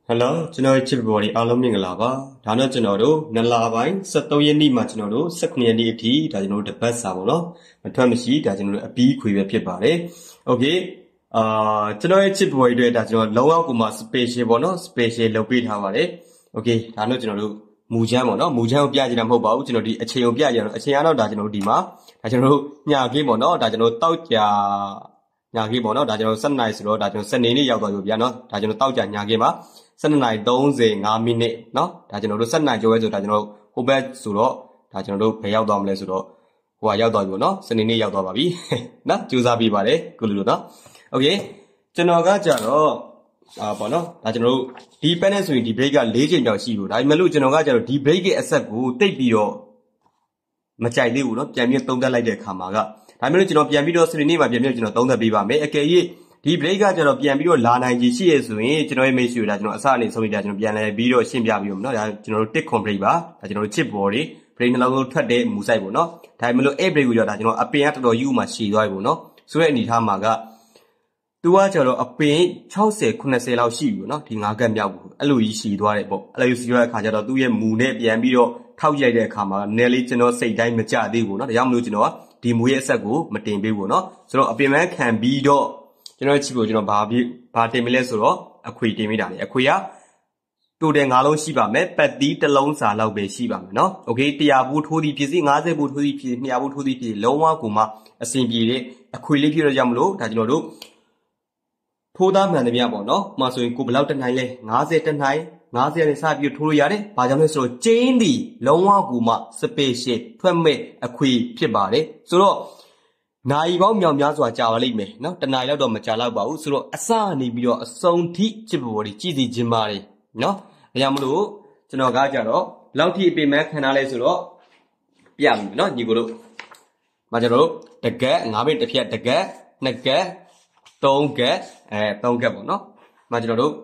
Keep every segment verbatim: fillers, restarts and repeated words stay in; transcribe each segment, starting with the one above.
Hello,ကျွန်တော်ချစ်ဘော်ဒီအားလုံးမင်္ဂလာပါဒါနဲ့ကျွန်တော်တို့နလာပိုင်းsevenရက်နေ့မှာကျွန်တော်တို့nineteenရက်နေ့အထိဒါကျွန်တော်တို့တပတ်စာပေါ့နော်မထွက်မရှိဒါကျွန်တော်တို့အပီးခွေပဲဖြစ်ပါတယ် Okay အာကျွန်တော်ရဲ့ချစ်ဘော်ဒီတွေဒါကျွန်တော်လုံးဝကိုမှ special ပေါ့နော် special လုပ်ပေးထားပါတယ် Okay ဒါနဲ့ကျွန်တော်တို့မူချမ်းပေါ့နော်မူချမ်းကိုပြကြတာမဟုတ်ပါဘူးကျွန်တော်ဒီအချိန်ကိုပြကြတော့အချိန်ကတော့ဒါကျွန်တော်တို့ဒီမှာဒါကျွန်တော်တို့ညခင်းပေါ့နော်ဒါကျွန်တော်တောက်ကြညာခင်းပေါ့နော်ဒါကျွန်တော်sevenနာရီဆိုတော့ဒါကျွန်တော်စနေနေ့ရောက်သွားပြီဗျာနော်ဒါကျွန်တော်တောက်ကြညာခင်းပါsevenနာရီthirty-fiveမိနစ်เนาะဒါကျွန်တော်တို့sevenနာရီကျော်ပဲဆိုဒါကျွန်တော်ဟိုဘက်ဆိုတော့ဒါကျွန်တော်တို့ဘယ်ရောက်သွားမလဲဆိုတော့ဟိုကရောက်သွားပြီပေါ့เนาะစနေနေ့ရောက်သွားပါပြီเนาะကြိုးစားပေးပါတယ်ကုလူလို့เนาะโอเคကျွန်တော်ကကြတော့အာပေါ့เนาะဒါကျွန်တော်တို့ဒီ panel ဆိုရင်ဒီ break ကfourချိန်တောင်ရှိဘူးဒါပေမဲ့လို့ကျွန်တော်ကကြတော့ဒီ break ရဲ့အဆက်ကိုတိတ်ပြီးတော့မကြိုက်သေးဘူးเนาะပြန်ပြီးသုံးသပ်လိုက်တဲ့အခါမှာကဒါပေမဲ့လို့ကျွန်တော်ပြန်ပြီးတော့စနေနေ့မှာပြန်ပြီးကျွန်တော်သုံးသပ်ပေးပါမယ်အကယ်၍ဒီ break ကကျွန်တော်ပြန်ပြီးတော့လာနိုင်ကြီးရှိရဆိုရင်ကျွန်တော်ရဲ့ make sure ဒါကျွန်တော်အစအနေဆုံးနေတာကျွန်တော်ပြန်လဲပြီးတော့ရှင်းပြပြီးတော့เนาะဒါကျွန်တော်တို့ tick complete ပါဒါကျွန်တော်တို့ chip board တွေ break နှလုံးလုံးထွက်တဲ့မူစိုက်ပေါ့เนาะဒါပေမဲ့လို့ a break ကိုကြောဒါကျွန်တော်အပင်ကတော်တော်ယူမှရှည်သွားပြီပေါ့เนาะဆိုတဲ့အနေထားမှာကသူကကျွန်တော်အပင်sixty seventyလောက်ရှိပြီเนาะဒီfiveကတ်မြောက်ဘူးအဲ့လိုကြီးရှည်သွားတယ်ပေါ့အဲ့လိုရှည်သွားတဲ့အခါကျတော့သူ့ရဲ့မူနဲ့ပြန်ပြီးတော့ထောက်ရိုက်တဲ့အခါမှာနည်းလေးကျွန်တော်စိတ်တိုင်းမကြသေးဘူးเนาะဒါကြောင့်မလို့ကျွန်တော်ကဒီမူရဲ့အဆက်ကိုမတင်ပေးဘူးเนาะဆိုတော့အပင်မခံပြီးတော့ကျွန်တော်ချစ်ဖို့ကျွန်တော်ဘာပြီးဘာတင်မလဲဆိုတော့အခွေတင်မိတာလေအခွေကတိုတယ်fiveလုံးရှိပါမယ်ပတ်သီးတစ်လုံးစာလောက်ပဲရှိပါမယ်เนาะโอเคone hundredဘူးထိုးသည်ဖြစ်စီfiftyဘူးထိုးသည်ဖြစ်two hundredဘူးထိုးသည်ဖြစ်လုံးဝကိုမှအဆင်ပြေတဲ့အခွေလေးဖြစ်တော့ကြောင့်မလို့ဒါကျွန်တော်တို့ထိုးသားမှန်သမျှပေါ့เนาะဥပမာဆိုရင်ကိုဘယ်လောက်တနိုင်လဲfiftyတနိုင်fiftyနဲ့စပြီးထိုးလို့ရတယ်ဘာကြောင့်လဲဆိုတော့ကျင်းသည်လုံးဝကိုမှ special ထွက်မဲ့အခွေဖြစ်ပါတယ်ဆိုတော့နိုင်ပေါင်းမြောင်များစွာကြာပါလိမ့်မယ်เนาะတနိုင်လောက်တော့မကြာလောက်ပါဘူးဆိုတော့အစနေပြီးတော့အစုံထိချစ်ပေါ်တွေကြည်စီခြင်းပါတယ်เนาะဒါကြောင့်မလို့ကျွန်တော်ကကြတော့လောက်ထိအပင်မခံထားလဲဆိုတော့ပြပြီเนาะညီကိုတို့မကျွန်တော်တို့တကက်fiveပင်တစ်ဖြတ်တကက်twoကက်threeကက်အဲthreeကက်ပေါ့เนาะမကျွန်တော်တို့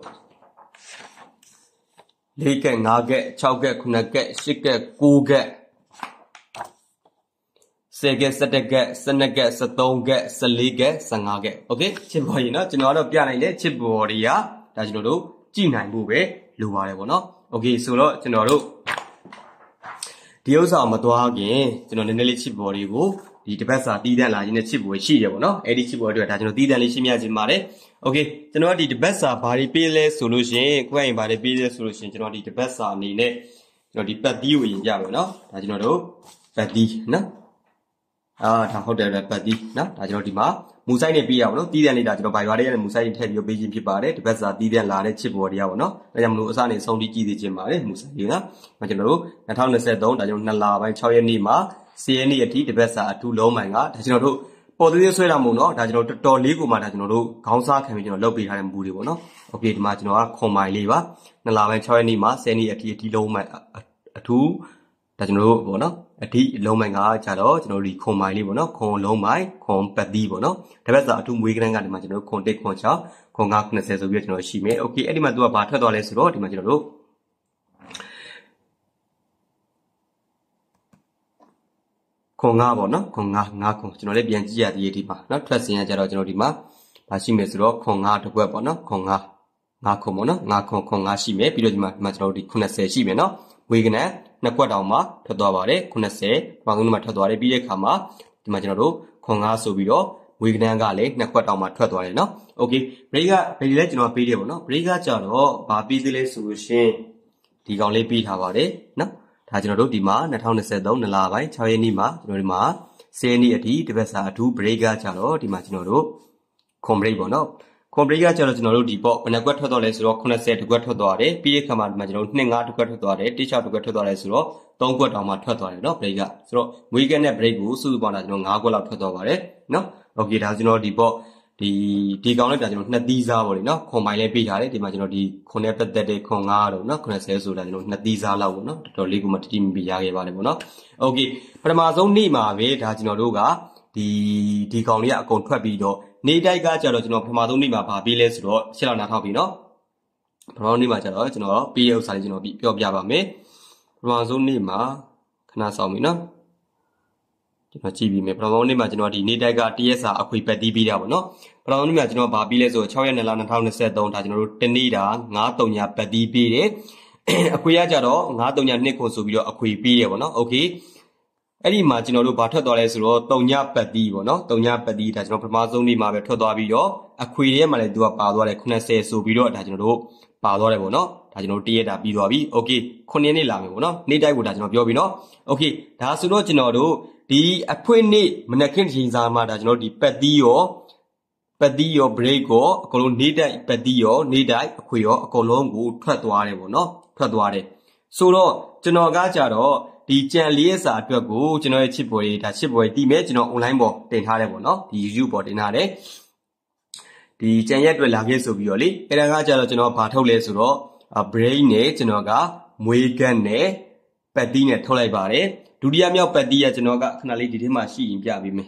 fourကက်fiveကက်sixကက်sevenကက်eightကက်nineကက်tenကက်sevenကက်twelveကက်thirteenကက်fourteenကက်fifteenကက်โอเคချစ်ပေါ်ရင်เนาะကျွန်တော်ကတော့ပြနိုင်တယ်ချစ်ပေါ်တွေကဒါကျွန်တော်တို့ကြည့်နိုင်ဖို့ပဲလိုပါတယ်ပေါ့เนาะโอเคဆိုတော့ကျွန်တော်တို့ဒီဥစ္စာမသွားခင်ကျွန်တော်နည်းနည်းလေးချစ်ပေါ်တွေကိုဒီတပတ်စာတီးတန်းလာခြင်းနဲ့ချစ်ပေါ်ရှိတယ်ပေါ့เนาะအဲ့ဒီချစ်ပေါ်တွေဒါကျွန်တော်တီးတန်းလေးရှင်းပြခြင်းပါတယ်โอเคကျွန်တော်ကဒီတပတ်စာဘာတွေပေးလဲဆိုလို့ရှိရင်ကိုယ့်အိမ်ဘာတွေပေးလဲဆိုလို့ရှိရင်ကျွန်တော်ဒီတပတ်စာအနေနဲ့ကျွန်တော်ဒီပတ်သီးကိုရင်ကြမယ်เนาะဒါကျွန်တော်တို့ပတ်သီးเนาะအာဒါဟုတ်တယ်ပဲပတ်သီးเนาะဒါကျွန်တော်ဒီမှာမူဆိုင်နေပေးရပါတော့တီးတန်းလေးဒါကျွန်တော်ဘိုင်ရွာလေးနဲ့မူဆိုင်ထည့်ပြီးပေးခြင်းဖြစ်ပါတယ်တပတ်စာတီးတန်းလာတဲ့ချစ်ပေါ်တွေကပေါ့เนาะဒါကြောင့်မလို့အစနေဆုံးတီးကြည့်သေးခြင်းပါတယ်မူဆိုင်တွေကကျွန်တော်တို့twenty twenty-threeဒါကျွန်တော်twoလပိုင်းsixရက်နေ့မှာtenရက်နေ့အထိတပတ်စာအထူးလုံးမိုင်ကဒါကျွန်တော်တို့ပေါ်သေးသေးဆွဲတာမဟုတ်เนาะဒါကျွန်တော်တော်တော်လေးကိုမှဒါကျွန်တော်တို့ခေါင်းစားခံပြီးကျွန်တော်လုပ်ပေးထားတဲ့မူတွေပေါ့เนาะโอเคဒီမှာကျွန်တော်ကခွန်မိုင်လေးပါtwoလပိုင်းsixရက်နေ့မှာtenရက်နေ့အထိအထိလုံးမိုင်အထူးဒါကျွန်တော်တို့ပေါ့เนาะအထိလုံးမိုင်ကကြတော့ကျွန်တော်တို့ဒီခွန်မိုင်လေးပေါ့เนาะခွန်လုံးမိုင်ခွန်ပတ်သီးပေါ့เนาะတပတ်စာအထူးမွေးကန်းကဒီမှာကျွန်တော်တို့ခွန်oneခွန်sixခွန်five ninetyဆိုပြီးတော့ကျွန်တော်ရှိမယ်โอเคအဲ့ဒီမှာသူကဘာထွက်သွားလဲဆိုတော့ဒီမှာကျွန်တော်တို့ခွန်fiveပေါ့เนาะခွန်five fiveခွန်ကျွန်တော်လည်းပြန်ကြည့်ရသေးဒီမှာเนาะထွက်စင်ရကြတော့ကျွန်တော်ဒီမှာဘာရှိမယ်ဆိုတော့ခွန်fiveတစ်ခွက်ပေါ့เนาะခွန်five fiveခွန်ပေါ့เนาะfiveခွန်ခွန်fiveရှိမယ်ပြီးတော့ဒီမှာဒီမှာကျွန်တော်တို့ဒီninetyရှိမယ်เนาะဝေကနံနှစ်ခွက်တောင်မှထွက်သွားပါတယ်ninetyဘာကုန်းမှာထွက်သွားတယ်ပြီးတဲ့အခါမှာဒီမှာကျွန်တော်တို့ခွန်fiveဆိုပြီးတော့ဝေကနံကလည်းနှစ်ခွက်တောင်မှထွက်သွားတယ်เนาะโอเค break က break လည်းကျွန်တော်ပေးတယ်ပေါ့เนาะ break ကကြတော့ဘာပေးသေးလဲဆိုလို့ရှင်ဒီကောင်လေးပေးထားပါတယ်เนาะဒါကျွန်တော်တို့ဒီမှာtwenty twenty-threeနလပိုင်းsixရက်နေ့မှာကျွန်တော်ဒီမှာtenရက်နေ့အထိတပတ်စာအထူး break ကကြတော့ဒီမှာကျွန်တော်တို့ ခွန် break ပေါ့เนาะခွန် break ကကြတော့ကျွန်တော်တို့ဒီပေါ့ဘယ်နှခွက်ထွက်သွားလဲဆိုတော့ninetyတစ်ခွက်ထွက်သွားတယ်ပြီးတဲ့အခါမှာဒီမှာကျွန်တော်တို့two fiveတစ်ခွက်ထွက်သွားတယ်one sixတစ်ခွက်ထွက်သွားတယ်ဆိုတော့threeခွက်တောင်မှထွက်သွားတယ်เนาะ break ကဆိုတော့ weekend နဲ့ break ကိုစုစုပေါင်းတာကျွန်တော်fiveခွက်လောက်ထွက်သွားပါတယ်เนาะโอเคဒါကျွန်တော်ဒီပေါ့ဒီဒီကောင်လေးပြကျွန်တော်နှစ်သီးစားပေါ့လေเนาะခွန်မိုင်လေးပေးထားတယ်ဒီမှာကျွန်တော်ဒီခွန်နဲ့ပတ်သက်တဲ့ခွန်fiveတော့เนาะninetyဆိုတာကျွန်တော်နှစ်သီးစားလောက်ပေါ့เนาะတော်တော်လေးကိုမှတတိမပြရခဲ့ပါလေပေါ့เนาะโอเคပထမဆုံးနေ့မှာပဲဒါကျွန်တော်တို့ကဒီဒီကောင်လေးကအကုန်ထွက်ပြီးတော့နေတိုက်ကကြတော့ကျွန်တော်ပထမဆုံးနေ့မှာဗာပေးလဲဆိုတော့ရှင်းလောက်နားထောက်ပြီเนาะပထမဆုံးနေ့မှာကြတော့ကျွန်တော်ပေးရဥစ္စာလေးကျွန်တော်ပြောပြပါမယ်ပထမဆုံးနေ့မှာခဏဆောင်ပြီเนาะကျွန်တော်ကြည့်ပြီးမယ်ပထမနေ့မှာကျွန်တော်ဒီနေ့တိုက်ကတရက်စာအခွေပတ်တီးပြီးတာပေါ့နော်ပထမနေ့မှာကျွန်တော်ဗာပြီးလဲဆို၆ရက်နေ့လ၂၀၂၃ဒါကျွန်တော်တို့တနေ့တာ၅၃ညပတ်တီးပြီးတယ်အခွေရကြတော့၅၃ညနှစ်ခုဆိုပြီးတော့အခွေပြီးတယ်ပေါ့နော်โอเคအဲ့ဒီမှာကျွန်တော်တို့ဗာထွက်သွားလဲဆိုတော့၃ညပတ်တီးပေါ့နော်၃ညပတ်တီးဒါကျွန်တော်ပထမဆုံးနေ့မှာပဲထွက်သွားပြီးတော့အခွေထဲမှာလည်းသူကပါသွားတယ်၈၀ဆိုပြီးတော့ဒါကျွန်တော်တို့ပါသွားတယ်ပေါ့နော်ဒါကျွန်တော်တရက်တာပြီးသွားပြီโอเคခုနှစ်နေ့လာမယ်ပေါ့နော်နေ့တိုက်ကိုဒါကျွန်တော်ပြောပြီနော်โอเคဒါဆိုတော့ကျွန်တော်တို့ဒီအဖွင့်နေ့မနက်ခင်းချိန်စာမှာဒါကျွန်တော်ဒီပတ်တီးရောပတ်တီးရော break ကိုအကုန်လုံးနေ့တိုက်ပတ်တီးရောနေ့တိုက်အခွေရောအကုန်လုံးကိုထွက်သွားတယ်ပေါ့နော်ထွက်သွားတယ်ဆိုတော့ကျွန်တော်ကကြတော့ဒီကြံလေးစာအတွက်ကိုကျွန်တော်ရဲ့ချစ်ပွဲဒါချစ်ပွဲတည်မဲ့ကျွန်တော် online ပေါ်တင်ထားတယ်ပေါ့နော်ဒီ YouTube ပေါ်တင်ထားတယ်ဒီကြံရက်အတွက်လာခဲ့ဆိုပြီးတော့လေအဲ့ဒါကကြတော့ကျွန်တော်ဘာထုတ်လဲဆိုတော့ brain နဲ့ကျွန်တော်ကမွေးကတ်နဲ့ပတ်တီးနဲ့ထုတ်လိုက်ပါတယ်ဒုတိယမြောက်ပတ်တီးကကျွန်တော်ကခဏလေးဒီထဲမှာရှိရင်ပြပေးမယ်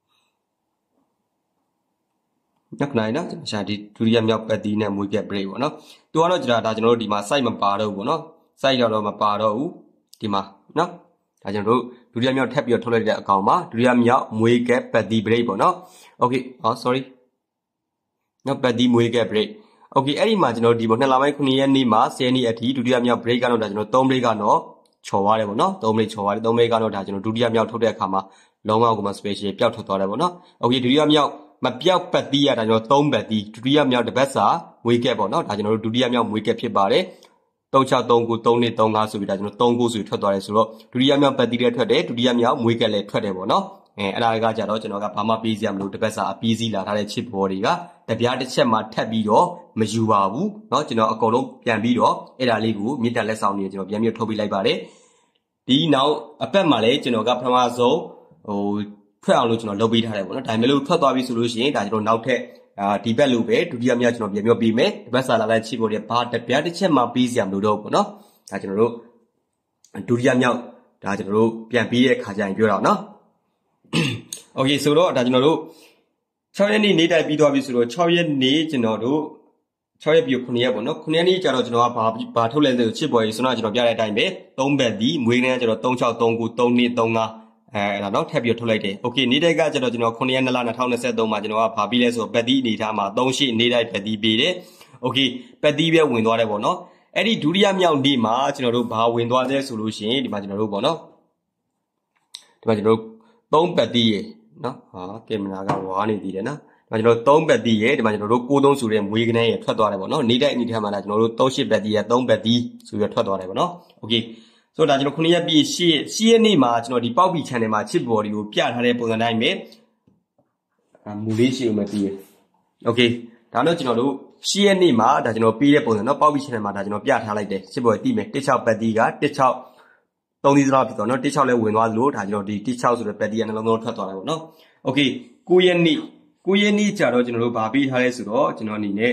ညခဏလေးနော်ကျွန်တော်ရှာဒီဒုတိယမြောက်ပတ်တီးနဲ့မွေးကတ် break ပေါ့နော်သူကတော့ကျွန်တော်ဒါကျွန်တော်တို့ဒီမှာ site မပါတော့ဘူးပေါ့နော် site တော့မပါတော့ဘူးဒီမှာနော်ဒါကျွန်တော်တို့ဒုတိယမြောက်ထပ်ပြီးတော့ထုတ်လိုက်တဲ့အကောင်မှာဒုတိယမြောက်မွေးကတ်ပတ်တီး break ပေါ့နော် okay အော် sorry နောက်ပတ်တီးမွေးကတ် break okay အဲ့ဒီမှာကျွန်တော်ဒီပေါ်နှစ်လပိုင်းခုနှစ်ရက်နေ့မှာဆယ်ရက်နေ့အထိဒုတိယမြောက် break ကတော့ဒါကျွန်တော်သုံး break ကတော့ချော်သွားတယ်ပေါ့နော်သုံး break ချော်သွားတယ်သုံး break ကတော့ဒါကျွန်တော်ဒုတိယမြောက်ထုတ်တဲ့အခါမှာလုံးဝကိုမှ special ပျောက်ထွက်သွားတယ်ပေါ့နော် okay ဒုတိယမြောက်မပျောက်ပတ်တီးရဒါကျွန်တော်သုံးပတ်တီးဒုတိယမြောက်တစ်ပတ်စာမွေးကတ်ပေါ့နော်ဒါကျွန်တော်တို့ဒုတိယမြောက်မွေးကတ်ဖြစ်ပါတယ်သုံး ၆ သုံး ၉ သုံး နှစ် သုံး ၅ဆိုပြီးဒါကျွန်တော်သုံး ၉ဆိုထွက်သွားတယ်ဆိုတော့ဒုတိယမြောက်ပတ်တီးလည်းထွက်တယ်ဒုတိယမြောက်မွေးကတ်လည်းထွက်တယ်ပေါ့နော်အဲအဲ့ဒါကကြတော့ကျွန်တော်ကဘာမှပေးစရာမလိုတစ်ပတ်စာအပြီးစီးလာထားတဲ့ chip ဘော်တွေကတပြားတစ်ချက်မှထပ်ပြီးတော့မယူပါဘူးเนาะကျွန်တော်အကုန်လုံးပြန်ပြီးတော့အဲ့ဒါလေးကိုမြစ်တက်လက်ဆောင်နေကျွန်တော်ပြန်ပြီးထုတ်ပေးလိုက်ပါတယ်ဒီနောက်အပတ်မှာလည်းကျွန်တော်ကပထမဆုံးဟိုထွက်အောင်လို့ကျွန်တော်လုပ်ပေးထားတယ်ပေါ့နော်ဒါပေမဲ့လို့ထွက်သွားပြီဆိုလို့ရှိရင်ဒါကျွန်တော်နောက်ထပ်အာဒီဘက်လိုပဲဒုတိယမြောက်ကျွန်တော်ပြန်ပြီးပေးမယ်ဒီဘက်စာလာတဲ့ chip ဘော်တွေဘာတပြားတစ်ချက်မှပေးစရာမလိုတော့ဘူးပေါ့နော်ဒါကျွန်တော်တို့ဒုတိယမြောက်ဒါကျွန်တော်တို့ပြန်ပြီးတဲ့ခါကျရင်ပြောတော့เนาะโอเคဆိုတော့ဒါကျွန်တော်တို့၆ရက်နေ့နေ့တိုက်ပြီးသွားပြီဆိုတော့၆ရက်နေ့ကျွန်တော်တို့၆ရက်ပြီးခုနှစ်ရက်ပေါ့နော်ခုနှစ်ရက်နေ့ကျတော့ကျွန်တော်ကဘာဘာထုတ်လဲဆိုချစ်ပေါ်ကြီးဆိုတော့ကျွန်တော်ပြတဲ့အတိုင်းပဲသုံးဘက်ဒီမွေးနေကျတော့၃ ၆ ၃ ၉ ၃ နှစ် ၃ ၅အဲအဲ့ဒါတော့ထပ်ပြီးထုတ်လိုက်တယ်โอเคနေ့တိုက်ကကျတော့ကျွန်တော်ခုနှစ်ရက်နေ့လ၂၀၂၃မှာကျွန်တော်ကဘာပြီးလဲဆိုတော့ပတ်တီးအနေထားမှာ၃ ၈နေ့တိုက်ပတ်တီးပေးတယ်โอเคပတ်တီးပဲဝင်သွားတယ်ပေါ့နော်အဲ့ဒီဒုတိယမြောက်နေ့မှာကျွန်တော်တို့ဘာဝင်သွားလဲဆိုလို့ရှိရင်ဒီမှာကျွန်တော်တို့ပေါ့နော်ဒီမှာကျွန်တော်တို့သုံးပတ်တီးရယ်နော်ဟာကင်မရာကဝါနေသေးတယ်နော်ဒီမှာကျွန်တော်သုံးပတ်တီးရယ်ဒီမှာကျွန်တော်တို့ကိုသုံးဆိုတဲ့မွေးကနေရထွက်သွားတယ်ပေါ့နော်နေ့တိုက်အနေထားမှာလားကျွန်တော်တို့သုံး ၈ပတ်တီးရယ်သုံးပတ်တီးဆိုပြီးထွက်သွားတယ်ပေါ့နော်โอเคဆိုတော့ဒါကျွန်တော်ခုနှစ်ရက်ပြည့်ရှစ်ရှစ်ရက်နေ့မှာကျွန်တော်ဒီပေါက်ပီ channel မှာချစ်ဘော်တွေကိုပြထားတဲ့ပုံစံတိုင်းပဲမူလေးရှိဦးမယ်ပြီးရယ်โอเคဒါတော့ကျွန်တော်တို့ရှစ်ရက်နေ့မှာဒါကျွန်တော်ပြီးတဲ့ပုံစံနော်ပေါက်ပီ channel မှာဒါကျွန်တော်ပြထားလိုက်တယ်ချစ်ဘော်တည်မယ်တစ် ၆ပတ်တီးကတစ် ၆သုံးသီးစလောက်ဖြစ်သွားနော်တစ် ၆လဲဝင်သွားသလိုဒါကျွန်တော်ဒီတစ် ၆ဆိုတဲ့ပတ်တီးကနှလုံးသားထွက်သွားတယ်ပေါ့နော်โอเค၉ရက်နေ့၉ရက်နေ့ကြာတော့ကျွန်တော်တို့ဗာပေးထားလဲဆိုတော့ကျွန်တော်အနေနဲ့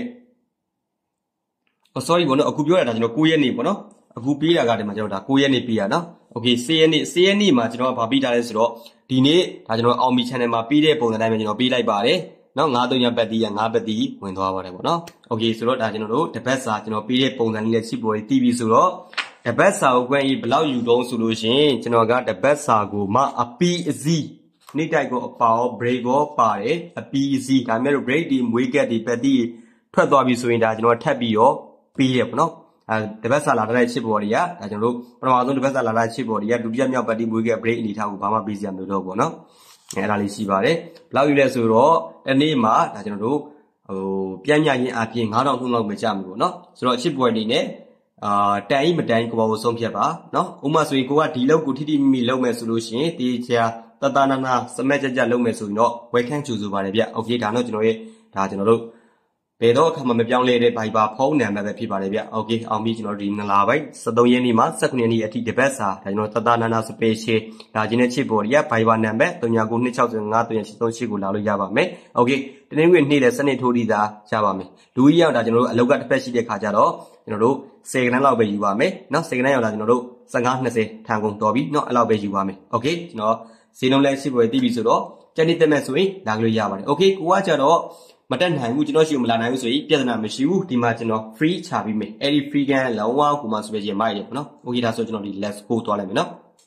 oh sorry ပေါ့နော်အခုပြောရတာကျွန်တော်၉ရက်နေ့ပေါ့နော်အခုပေးတာကဒီမှာကျွန်တော်ဒါ၉ရက်နေ့ပေးရနော်โอเค၁၀ရက်နေ့၁၀ရက်နေ့မှာကျွန်တော်ဗာပေးထားလဲဆိုတော့ဒီနေ့ဒါကျွန်တော်အောင်မီ channel မှာပေးတဲ့ပုံစံတိုင်းပဲကျွန်တော်ပေးလိုက်ပါတယ်နော်၅ ၃ ပတ်တီးက၅ပတ်တီးဝင်သွားပါတယ်ပေါ့နော်โอเคဆိုတော့ဒါကျွန်တော်တို့တစ်ပတ်စာကျွန်တော်ပေးတဲ့ပုံစံလေးနဲ့ချစ်ပေါ်တီးပြီးဆိုတော့တပတ်စာကိုကွန်းကြီးဘယ်လောက်ယူတော့ဆိုလို့ရှိရင်ကျွန်တော်ကတပတ်စာကိုမှအပီအစီနေ့တိုက်ကိုအပေါ break ကိုပါတယ်အပီအစီဒါမဲ့လို့ break ဒီမွေးကက်ဒီပတ်တီထွက်သွားပြီဆိုရင်ဒါကျွန်တော်ထပ်ပြီးတော့ပြီးရပေါ့နော်အဲတပတ်စာလာတဲ့ချစ်ပေါ်တွေကဒါကျွန်တော်တို့ပထမဆုံးတပတ်စာလာတဲ့ချစ်ပေါ်တွေကဒုတိယမြောက်ပတ်တီမွေးကက် break အနေထားကိုဘာမှပြီးစရာမလိုတော့ဘူးပေါ့နော်အဲအဲ့ဒါလေးရှိပါတယ်ဘယ်လောက်ယူလဲဆိုတော့တနေ့မှာဒါကျွန်တော်တို့ဟိုပြန်ညရင်အပြင်၅ထောင်သုံးလောက်ပဲကြာမှာပေါ့နော်ဆိုတော့ချစ်ပေါ်အနေနဲ့အာတန်ဤမတန်ကိုဘာကိုဆုံးဖြတ်ပါနော်ဥမာဆိုရင်ကိုကဒီလောက်ကိုထိထိမိမိလုပ်မယ်ဆိုလို့ရှိရင်ဒီချာတတနာနာစမက်ကြကြလုပ်မယ်ဆိုရင်တော့ဝယ်ခန့်ချူဆိုပါတယ်ဗျโอเคဒါတော့ကျွန်တော်ရဲ့ဒါကျွန်တော်တို့ဘယ်တော့အခါမှမပြောင်းလဲတဲ့ Viber ဖုန်းနံပါတ်ပဲဖြစ်ပါတယ်ဗျโอเคအောင်ပြီကျွန်တော်ဒီနလာပိုင်း၁၃ရက်နေ့မှာ၁၉ရက်နေ့အထိတပတ်စာဒါကျွန်တော်တတနာနာ special ဒါချင်းတဲ့ချစ်ပေါ်တွေက Viber နံပါတ်၃၉၂၆၅၃၈၃၈ကိုလာလို့ရပါမယ်โอเคတနင်္ဂနွေနေ့လည်းစနေထိုးဒီသာရပါမယ်လူကြီးရောက်ဒါကျွန်တော်တို့အလောက်ကတစ်ဖက်ရှိတဲ့ခါကျတော့ကျွန်တော်တို့၁၀ခန်းလောက်ပဲယူပါမယ်เนาะ၁၀ခန်းရောက်လာကျွန်တော်တို့၁၅ ၂၀ထန်ကုန်တော်ပြီเนาะအဲ့လောက်ပဲယူပါမယ်โอเคကျွန်တော်ဈေးနှုန်းလဲရှိပွဲတည်ပြီဆိုတော့ကျန်နေတက်မဲ့ဆိုရင်လာလို့ရပါတယ်โอเคကိုကကျတော့မတက်နိုင်ဘူးကျွန်တော်ရှိမလာနိုင်ဘူးဆိုရင်ပြဿနာမရှိဘူးဒီမှာကျွန်တော် free ချပြီးမယ်အဲ့ဒီ free ကန်လောင်းဝါကူမှာဆိုပဲကျမိုက်တယ်ပေါ့နော်โอเคဒါဆိုကျွန်တော်ဒီ let's go သွားလိုက်မယ်နော်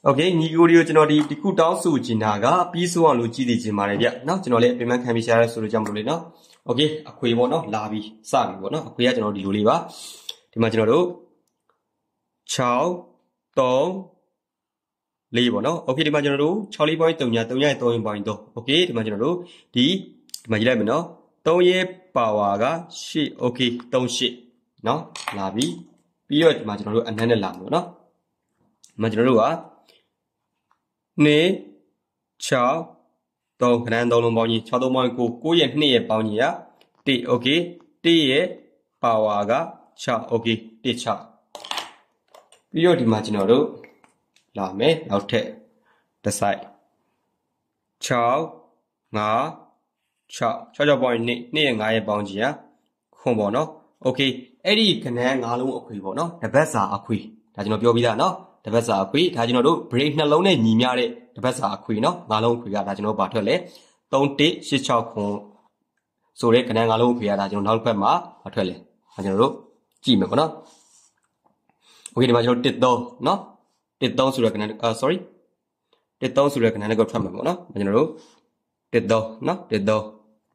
ok nhị cô điều cho nó đi đi cụ đáo số chỉ nào cả pi số hàng lũ chỉ thì chỉ mà này vậy nó cho nó lấy payment khai bị share số cho nó lấy nó ok quay bọn nó là vì sao vì bọn nó quay cho nó đi luôn ba thì mà cho nó đâu cháo tôm lì bọn nó ok thì mà cho nó đâu cháo lì bao nhiêu nhà tôm nhà tôm bao nhiêu ok thì mà cho nó đâu đi mà chỉ là mình nó tôm ye bảo à cả shi ok tôm shi nó là vì bây giờ thì mà cho nó đâu anh này làm nữa nó mà cho nó đâu à nè cháo tôm khả năng tôm luôn bao nhiêu cháo tôm bao nhiêu cô cô yên nè bao nhiêu á ti ok ti ye bảo à cả cháo ok ti cháo bây giờ thì mà cho nó đâu làm mấy nào thế đặt sai cháo ngã cháo cháo cho bao nhiêu nè ngã bao nhiêu á không bao nó ok ấy đi cái này ngã luôn ok bao nó đặc biệt là ok ta cho nó biểu bây giờ nó đặc biệt là ok ta cho nó đâu break nó lâu này nhì nhau đấy đặc biệt là ok nó ngã luôn ok ta cho nó bảo thôi lấy tông tít xí cháo không số đấy cái này ngã luôn ok ta cho nó nói quen mà bảo thôi lấy ta cho nó đâu chỉ mà nó ok thì mà cho nó tít đâu nó tít đâu số đấy cái này uh, sorry tít đâu số đấy cái này nó có tham mà nó mà cho nó đâu tít đâu nó tít đâu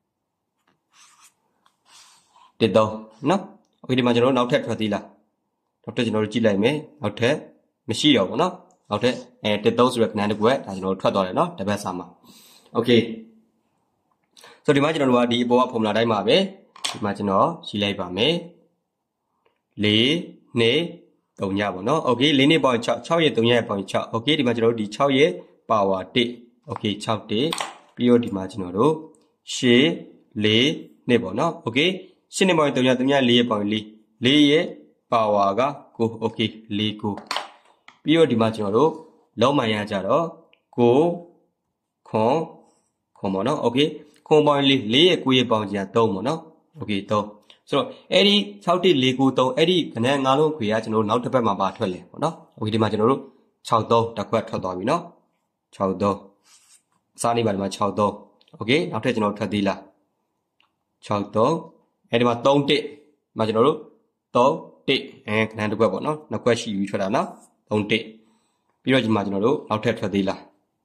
tít đâu nó ok thì mà cho nó nấu thét phải gì là nấu thét cho nó chỉ lại mấy nấu thét mấy xí đâu nó nấu thét eh tít đâu số đấy cái này nó quét ta cho nó thoát rồi nó đặc biệt sao mà ok so thì mà cho nó đi bộ phồng là đây mà bé mà cho nó chỉ lại vào mấy lý nè tổng nhà bọn nó ok lấy này bao chợ cháo ye tổng nhà bao chợ ok thì mà cho nó đi cháo ye bao à tị ok cháo tị bây giờ thì mà cho nó đâu xế lấy này bọn nó ok xế này bao tổng nhà tổng nhà lấy bao lấy lấy ye bao à cả cô ok lấy cô bây giờ thì mà cho nó đâu lâu mà nhà chợ đó cô không không bọn nó ok không bao lấy lấy cô ye bao giờ tàu bọn nó ok tàu so ấy đi sau khi lấy củ tàu ấy đi cái này ngã luôn khỏe cho nó nấu thịt mà bà thôi liền nó ok thì mà cho nó cháo tàu đặc biệt thọ tàu vì nó cháo tàu sao đi bạn mà cháo tàu ok nấu thịt cho nó thật đi là cháo tàu ấy đi mà tàu tị mà cho nó tàu tị cái này đặc biệt bọn nó nó quay chỉ cho nó tàu tị bây giờ mà cho nó nấu thịt thật đi là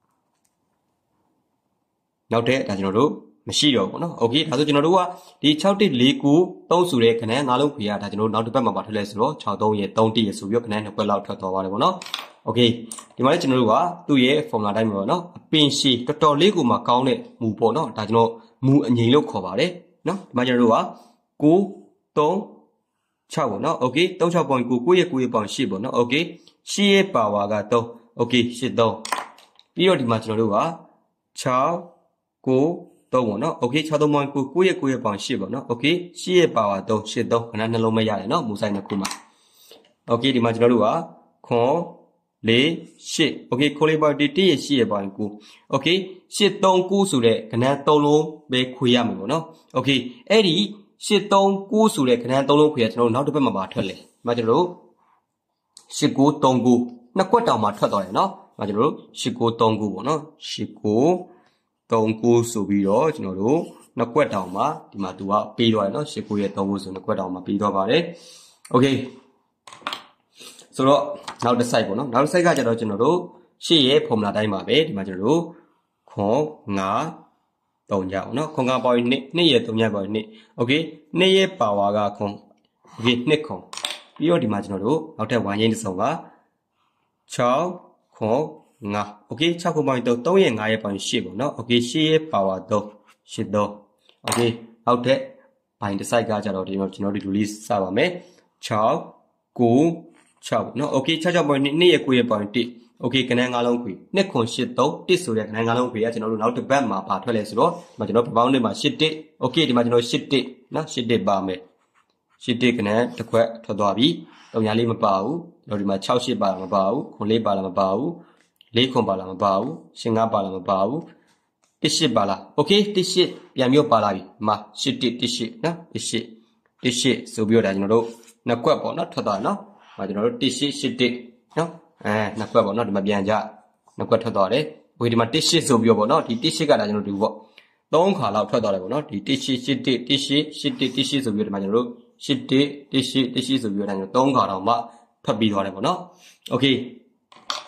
nấu thịt là cho nó mà xí rồi nó ok đó cho nó đúng á đi cháo tít lý cú tông sủi đấy cái này ngã luôn khía, cho nó nấu được mà bắt được rồi cháo tông ye tông tít ye sủi cái này nó quay lao theo tàu vào đấy nó ok thì mà cho nó đúng á tôi ye phong là đây mà nó pin xí cái trò lý cú mà cao này mù bộ nó cho nó mù nhìn lúc khó vào đấy nó mà cho nó đúng á cú tông cháo nó ok tông cháo bằng cú cú ye cú ye bằng xí bộ nó ok xí ye bảo vào cái tông ok xí tông bây giờ thì mà cho nó đúng á cháo cú tàu bọn nó ok cháo tàu mòn cú cú ye cú ye bằng xí bọn nó ok xí ye bảo à tàu xí tàu cái này nó lâu mấy giờ nó mua sai nó cú mà ok thì mà cho nó đủ á khó lấy xí ok khó lấy bao đi tí ye xí ye bằng cú ok xí tàu cú số đấy cái này tàu luôn bé khuya mà bọn nó ok ấy đi xí tàu cú số đấy cái này tàu luôn khuya cho nó nó được mà bảo thôi lấy mà cho nó đủ xí cú tàu cú nó quét đầu mà thoát rồi nó mà cho nó đủ xí cú tàu cú bọn nó xí cú tông cú số bị đó cho nó đủ nó quét đầu mà thì mà tụi họ pi rồi nó sẽ quét tông cú số nó quét đầu mà pi đó vào đấy ok sau đó nào được sai của nó nào sai ra cho nó cho nó đủ xí ye phồng là đây mà bé thì mà cho nó đủ khó ngã tông nhau nó không ngã bao nhiêu nè ye tông nhau bao nhiêu ok nè ye bảo à cái không ok nè không bây giờ thì mà cho nó đủ nào theo hoàn cảnh sau đó cháu khó ngã ok cháu không bao nhiêu tàu ye ngã ye bao nhiêu xí nó ok xí ye bảo à tàu xí tàu ok nào theo bài được sai ra cho nó thì nó cho nó đi release sao mà mấy cháu cú cháu nó ok cháu cháu bao nhiêu nè ye cú ye bao nhiêu ok cái này ngã long quỷ nè con xí tàu tí số đấy cái này ngã long quỷ cho nó nào được bé mà bà thôi lấy số mà cho nó bảo nên mà xí tị ok thì mà cho nó xí tị nó xí tị ba mươi xí tị cái này được quẹt thôi đó bị tàu nhà lấy mà bảo rồi thì mà cháu xí ba mà bảo con lấy ba là mà bảo lấy không ba là mà bảo sinh ngã ba là mà bảo tí xí ba là ok tí xí bây giờ ba là bị mà xí tị tí xí nó tí xí tí xí số biểu đây cho nó đâu nó quẹt bỏ nó thôi đó nó mà cho nó tí xí xí tị nó à nó quẹt bỏ nó thì mà bây giờ nó quẹt thôi đó đấy vì thì mà tí xí số biểu bỏ nó thì tí xí cái này cho nó được bỏ tông khá là thôi đó đấy bỏ nó thì tí xí xí tị tí xí xí tị tí xí số biểu mà cho nó xí tị tí xí tí xí số biểu này nó tông khá là mà thật bị thôi đấy bỏ nó ok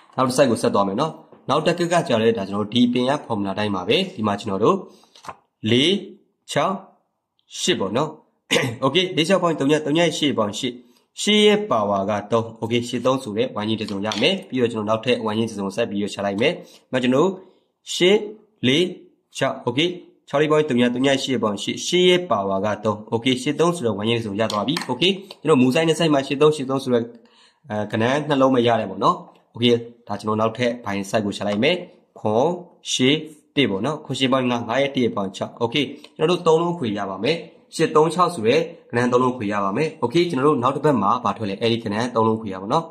နောက်တစ် site ကိုဆက်သွားမယ်နော်နောက်တစ်ကကကြာလဲဒါကျွန်တော်တို့ဒီပင်ရ formula တိုင်းပါပဲဒီမှာကျွန်တော်တို့၄၆၈ပေါ့နော် okay ၄၆ပေါင်း၃ည၃ည၈ပေါင်း၈၈ရဲ့ power က၃ okay ၈၃ဆိုတဲ့ဝိုင်းကြီးတစ်စုံရမယ်ပြီးတော့ကျွန်တော်နောက်ထပ်ဝိုင်းကြီးတစ်စုံဆက်ပြီးတော့ချလိုက်မယ်။ဒါကျွန်တော်၈၄၆ okay ၆လေးပေါင်း၃ည၃ည၈ပေါင်း၈၈ရဲ့ power က၃ okay ၈၃ဆိုတဲ့ဝိုင်းကြီးတစ်စုံရသွားပြီ okay ကျွန်တော်မူဆိုင်နဲ့ဆိုင်မှာ၈၃၈၃ဆိုတဲ့အဲကဏ္ဍနှလုံးမရတယ်ပေါ့နော် okay ဒါကျွန်တော်နောက်ထပ်ဘိုင်း site ကိုချလိုက်မယ်ခွန်၈တစ်ပေါ့နော်ခွန်၈ပေါင်း၅ ၅ရဲ့တစ်ပေါင်း၆ okay ကျွန်တော်တို့၃လုံးခွေရပါမယ်၈၃၆ဆိုရဲကဏ္ဍ၃လုံးခွေရပါမယ်โอเคကျွန်တော်တို့နောက်တစ်ပတ်မှာဗာထွက်လဲအဲ့ဒီကဏ္ဍ၃လုံးခွေရပါတော့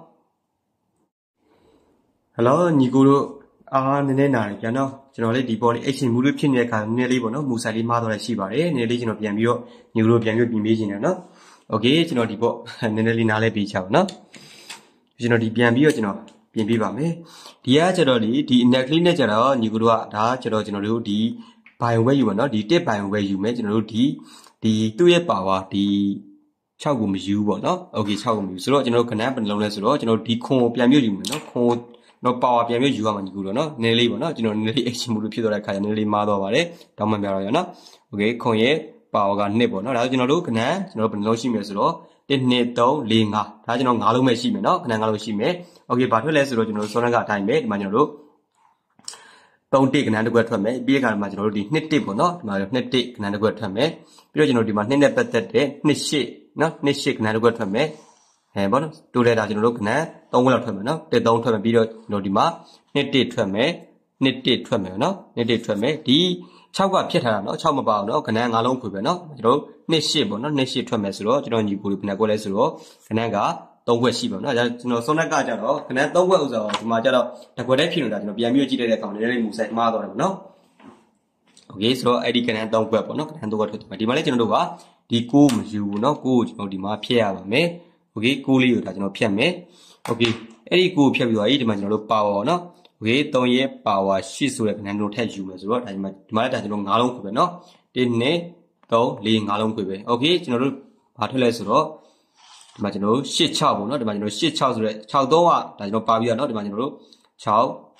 ဟယ်လိုညီကိုတို့အားနည်းနည်းနာတယ်ပြန်တော့ကျွန်တော်လေးဒီပေါ်လေးအချင်းမူလေးဖြစ်နေတဲ့အခါနည်းနည်းလေးပေါ့နော်မူဆိုင်လေးမှားတော့လည်းရှိပါတယ်နည်းနည်းလေးကျွန်တော်ပြန်ပြီးတော့ညီကိုတို့ပြန်ပြီးပြင်ပေးခြင်းတယ်နော်โอเคကျွန်တော်ဒီပေါ့နည်းနည်းလေးနားလဲပေးချပါနော်ကျွန်တော်ဒီပြန်ပြီးတော့ကျွန်တော်ပြင်ပေးပါမယ်ဒီကကျတော့ဒီဒီ net လေးနဲ့ကျတော့ညီကိုတို့ကဒါကျတော့ကျွန်တော်တို့ဒီ bio ဝဲယူပါနော်ဒီတစ် bio ဝဲယူမယ်ကျွန်တော်တို့ဒီဒီသူ့ရဲ့ power ဒီ၆ကိုမယူပေါ့နော်โอเค၆ကိုမယူဆိုတော့ကျွန်တော်တို့ခဏဘယ်နှလုံးလဲဆိုတော့ကျွန်တော်ဒီခွန်ကိုပြန်ပြယူမယ်နော်ခွန်တော့ power ပြန်ပြယူရမှာညီကိုတော့နော်နည်းလေးပေါ့နော်ကျွန်တော်နည်းလေး action မှုလို့ဖြစ်သွားတဲ့အခါကျနည်းလေးမားသွားပါတယ်တောင်းမှပြတော့ရနော်โอเคခွန်ရဲ့ power က၂ပေါ့နော်ဒါဆိုကျွန်တော်တို့ခဏကျွန်တော်တို့ဘယ်နှလုံးရှိမလဲဆိုတော့၁ ၂ ၃ ၄ ၅ဒါကျွန်တော်၅လုံးပဲရှိမယ်နော်ခဏ၅လုံးရှိမယ်โอเคဘာထွက်လဲဆိုတော့ကျွန်တော်တို့စောနကအတိုင်းပဲဒီမှာကျွန်တော်တို့သုံးတစ်ကဏ္ဍတစ်ခွက်ထွက်မယ်ပြီးတဲ့အခါမှာကျွန်တော်တို့ဒီနှစ်တစ်ပေါ့နော်ဒီမှာနှစ်တစ်ကဏ္ဍတစ်ခွက်ထွက်မယ်ပြီးတော့ကျွန်တော်ဒီမှာနှစ်နဲ့ပတ်သက်တဲ့နှစ်ရှစ်နော်နှစ်ရှစ်ကဏ္ဍတစ်ခွက်ထွက်မယ်အဲပေါ့နော်တိုးလဲတာကျွန်တော်တို့ကဏ္ဍသုံးခွက်လောက်ထွက်မယ်နော်တစ်သုံးထွက်မယ်ပြီးတော့ကျွန်တော်ဒီမှာနှစ်တစ်ထွက်မယ်နှစ်တစ်ထွက်မယ်နော်နှစ်တစ်ထွက်မယ်ဒီ၆ကဖြစ်ထားတာနော်၆မပါအောင်နော်ကဏ္ဍ၅လုံးခွေပဲနော်ကျွန်တော်တို့နှစ်ရှစ်ပေါ့နော်နှစ်ရှစ်ထွက်မယ်ဆိုတော့ကျွန်တော်ညီကိုလေးဘယ်နှခွက်လဲဆိုတော့ကဏ္ဍကသုံးခွက်ရှိပါတော့ဒါကျွန်တော်ဆုံးနက်ကကြတော့ခဏသုံးခွက်ဥစ္စာဒီမှာကြတော့တစ်ခွက်တည်းဖြစ်နေတာကျွန်တော်ပြန်ပြီးကြည့်လိုက်တဲ့အခါမှာလည်းလေးမူဆိုင်မှားသွားတယ်ပေါ့နော်โอเคဆိုတော့အဲ့ဒီကဏ္ဍသုံးခွက်ပေါ့နော်ကဏ္ဍသုံးခွက်ထွက်သွားမယ်ဒီမှာလည်းကျွန်တော်တို့ကဒီကိုမယူဘူးနော်ကိုကိုကျွန်တော်ဒီမှာဖြည့်ရပါမယ်โอเคကိုလေးကိုဒါကျွန်တော်ဖြတ်မယ်โอเคအဲ့ဒီကိုဖြတ်ပြီးတော့ဒီမှာကျွန်တော်တို့ power နော်โอเคသုံးရဲ့ power ၈ဆိုတဲ့ကဏ္ဍတို့ထည့်ယူမယ်ဆိုတော့ဒါဒီမှာဒီမှာလည်းဒါကျွန်တော်၅လုံးခွေပဲနော်၁ ၂ ၃ ၄ ၅လုံးခွေပဲโอเคကျွန်တော်တို့ဘာထွက်လဲဆိုတော့ဒီမှာကျွန်တော်တို့၈၆ပေါ့နော်ဒီမှာကျွန်တော်၈၆ဆိုတဲ့၆၃ကဒါကျွန်တော်ပါပြီးတော့เนาะဒီမှာကျွန်တော်တို့၆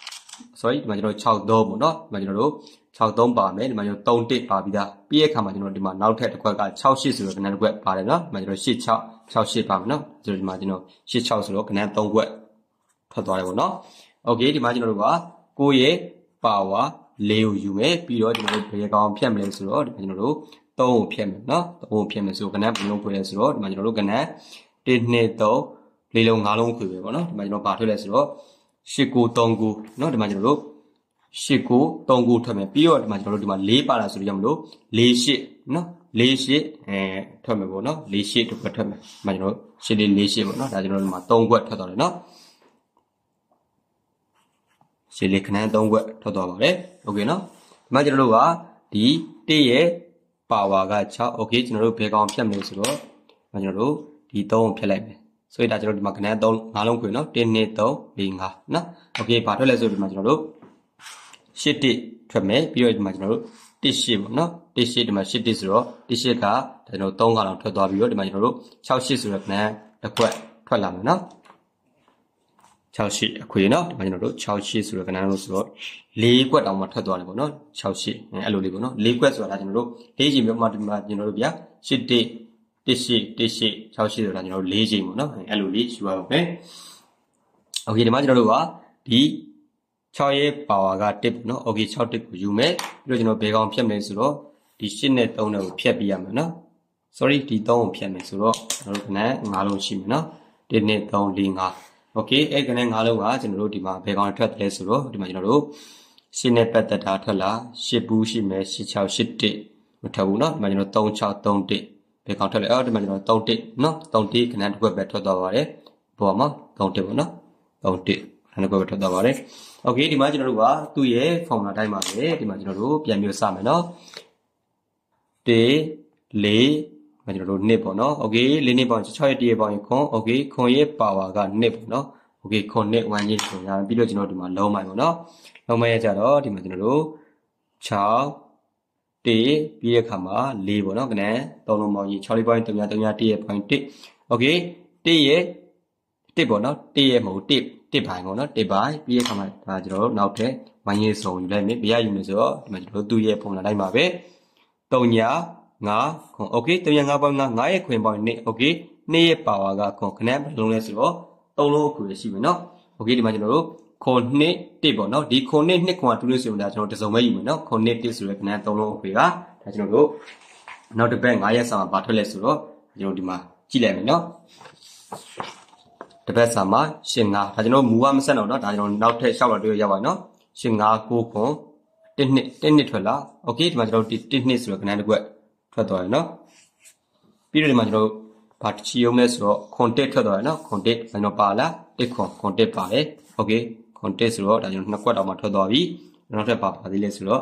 sorry ဒီမှာကျွန်တော်၆၃ပေါ့နော်ဒီမှာကျွန်တော်တို့၆၃ပါမယ်ဒီမှာကျွန်တော်၃တစ်ပါပြီးသားပြီးတဲ့အခါမှာကျွန်တော်ဒီမှာနောက်ထပ်တစ်ခွက်က၆၈ဆိုတဲ့ကဏ္ဍတစ်ခွက်ပါတယ်เนาะဒီမှာကျွန်တော်၈၆ ၆၈ပါမယ်เนาะဒီမှာကျွန်တော်၈၆ဆိုတော့ကဏ္ဍ၃ခွက်ထွက်သွားတယ်ပေါ့နော်โอเคဒီမှာကျွန်တော်တို့ကကိုရဲ့ power ၄ကိုယူမယ်ပြီးတော့ကျွန်တော်တို့ဘယ်ကောင်ဖြတ်မလဲဆိုတော့ဒီမှာကျွန်တော်တို့၃ကိုဖြတ်မယ်เนาะ၃ကိုဖြတ်မယ်ဆိုတော့ကဏ္ဍဘယ်လုံးခွဲလဲဆိုတော့ဒီမှာကျွန်တော်တို့ကဏ္ဍ၁ ၂ ၃ ၄လုံး၅လုံးခွေပဲပေါ့နော်ဒီမှာကျွန်တော်ပါထွက်လဲဆိုတော့၈ကို၃ကိုเนาะဒီမှာကျွန်တော်တို့၈ကို၃ကိုထွက်မယ်ပြီးတော့ဒီမှာကျွန်တော်တို့ဒီမှာ၄ပါလာဆိုလို့ရမလို့၄၈เนาะ၄၈အဲထွက်မယ်ပေါ့เนาะ၄၈တစ်ခွက်ထွက်မယ်ဒီမှာကျွန်တော်တို့၈လေး၄၈ပေါ့เนาะဒါကျွန်တော်တို့ဒီမှာ၃ခွက်ထွက်သွားတယ်เนาะရှင်းလေးခဏသုံးခွက်ထွက်သွားပါတယ်โอเคเนาะဒီမှာကျွန်တော်တို့ကဒီတစ်ရဲ့ power က၆โอเคကျွန်တော်တို့ဘယ်ကောင်ဖြတ်မလဲဆိုတော့ကျွန်တော်တို့ဒီ၃ကိုဖြတ်လိုက်မယ်ဆိုရင်ဒါကျွန်တော်ဒီမှာခဏ၃ ၅လုံးခွေเนาะ၁ ၂ ၃ ၄ ၅เนาะโอเคဘာထွက်လဲဆိုဒီမှာကျွန်တော်တို့၈တစ်ထွက်မယ်ပြီးတော့ဒီမှာကျွန်တော်တို့တစ်၈ပေါ့เนาะတစ်၈ဒီမှာ၈တစ်ဆိုတော့တစ်၈ကဒါကျွန်တော်၃ကောင်လောက်ထွက်သွားပြီးတော့ဒီမှာကျွန်တော်တို့၆၈ဆိုတဲ့ခဏတစ်ခွက်ထွက်လာမယ်เนาะ၆၈အခွေเนาะဒီမှာကျွန်တော်တို့၆၈ဆိုတဲ့ကဏ္ဍလို့ဆိုတော့၄ခွက်တောင်မှထွက်သွားတယ်ပေါ့เนาะ၆၈အဲ့လိုလေးပေါ့เนาะ၄ခွက်ဆိုတာဒါကျွန်တော်တို့၄ချိန်မြောက်မှဒီမှာကျွန်တော်တို့ဗျာ၈တစ်တစ်၈တစ်၈၆၈ဆိုတာကျွန်တော်တို့၄ချိန်ပေါ့เนาะအဲ့လိုလေးယူရအောင်မယ်โอเคဒီမှာကျွန်တော်တို့ကဒီ၆ရဲ့ power ကတစ်ပေါ့เนาะโอเค၆တစ်ကိုယူမယ်ပြီးတော့ကျွန်တော်ဘယ်ကောင်ဖြတ်မလဲဆိုတော့ဒီ၈နဲ့၃နဲ့ကိုဖြတ်ပြရမယ်เนาะ sorry ဒီ၃ကိုဖြတ်မယ်ဆိုတော့ကျွန်တော်တို့ခဏ၅လုံးရှိမယ်เนาะ၁ ၂ ၃ ၄ ၅โอเคအဲ့ကနေ့၅လုံးကကျွန်တော်တို့ဒီမှာဘယ်ကောင်ထွက်တယ်ဆိုတော့ဒီမှာကျွန်တော်တို့ရှင်းနဲ့ပတ်သက်တာထွက်လာ၈ဘူးရှိမယ်၈၆၈တစ်မထွက်ဘူးเนาะဒီမှာကျွန်တော်၃၆၃တစ်ဘယ်ကောင်ထွက်လဲအော်ဒီမှာကျွန်တော်၃တစ်เนาะ၃တစ်ခဏတစ်ခွက်ပဲထွက်သွားပါတယ်ဘောမှာ၃တစ်ပေါ့เนาะ၃တစ်ခဏတစ်ခွက်ပဲထွက်သွားပါတယ်โอเคဒီမှာကျွန်တော်တို့ကသူ့ရဲ့ formula တိုင်းပါပဲဒီမှာကျွန်တော်တို့ပြန်ပြီးစမယ်เนาะ၁ ၄ကျွန်တော်တို့နှစ်ပေါ့နော်โอเค၄နှစ်ပေါင်း၆ရက်တရက်ပေါင်းခွန်โอเคခွန်ရဲ့ power ကနှစ်ပေါ့နော်โอเคခွန်နှစ်ဝမ်းကြီးဆိုရပြီးတော့ကျွန်တော်ဒီမှာလုံးမိုင်ပေါ့နော်လုံးမိုင်ရကြတော့ဒီမှာကျွန်တော်တို့၆တစ်ပြီးတဲ့အခါမှာ၄ပေါ့နော်ခဏသုံးလုံးပေါင်းကြီး၆လေးပေါင်း၃ည၃ညတစ်ရဲ့ပေါင်းတစ်โอเคတစ်ရဲ့တစ်ပေါ့နော်တစ်ရဲ့မဟုတ်တစ်တစ်ပိုင်းပေါ့နော်တစ်ပိုင်းပြီးရခါမှာဒါကျွန်တော်တို့နောက်ထပ်ဝိုင်းရေးစုံယူလိုက်မယ်ဘယ်ရယူမလဲဆိုတော့ဒီမှာကျွန်တော်တို့သူ့ရဲ့ပုံစံတိုင်းပါပဲသုံးညာငါခွန်โอเคသုံးညာငါပေါင်းငါငါရဲ့ခွင်ပေါင်းနှစ်โอเคနှစ်ရဲ့ပါဝါကခွန်ခဏဘယ်လုံးလဲဆိုတော့သုံးလုံးအခွေရှိမယ်နော်โอเคဒီမှာကျွန်တော်တို့ခွန်နှစ်တစ်ပေါ့နော်ဒီခွန်နှစ်နှစ်ခွန်ကတူလို့ဆိုရင်ဒါကျွန်တော်တစုံပဲယူမယ်နော်ခွန်နှစ်တစ်ဆိုရယ်ခဏသုံးလုံးအခွေကဒါကျွန်တော်တို့နောက်တစ်ပတ်ငါရဲ့ဆောင်ဘာထွက်လဲဆိုတော့ကျွန်တော်ဒီမှာကြည့်လိုက်မယ်နော်တစ်ပတ်ဆောင်မှာရှင်ငါဒါကျွန်တော်မူကမဆက်တော့နော်ဒါကျွန်တော်နောက်ထပ်ရှောက်တော့တွေ့ရပါနော်ရှင်ငါကိုခွန်တစ်နှစ်တစ်နှစ်ထွက်လာโอเคဒီမှာကျွန်တော်တစ်နှစ်ဆိုရယ်ခဏတစ်ခွက်ထွက်သွားတယ်နော်ပြီးတော့ဒီမှာကျွန်တော်ဘာချီအောင်လဲဆိုတော့ခွန်တစ်ထွက်သွားတယ်နော်ခွန်တစ်ကျွန်တော်ပါလားတစ်ခွန်ခွန်တစ်ပါတယ်โอเคခွန်တစ်ဆိုတော့ဒါကျွန်တော်နှစ်ခွက်တောင်မှထွက်သွားပြီနောက်ထပ်ပါပါသေးလဲဆိုတော့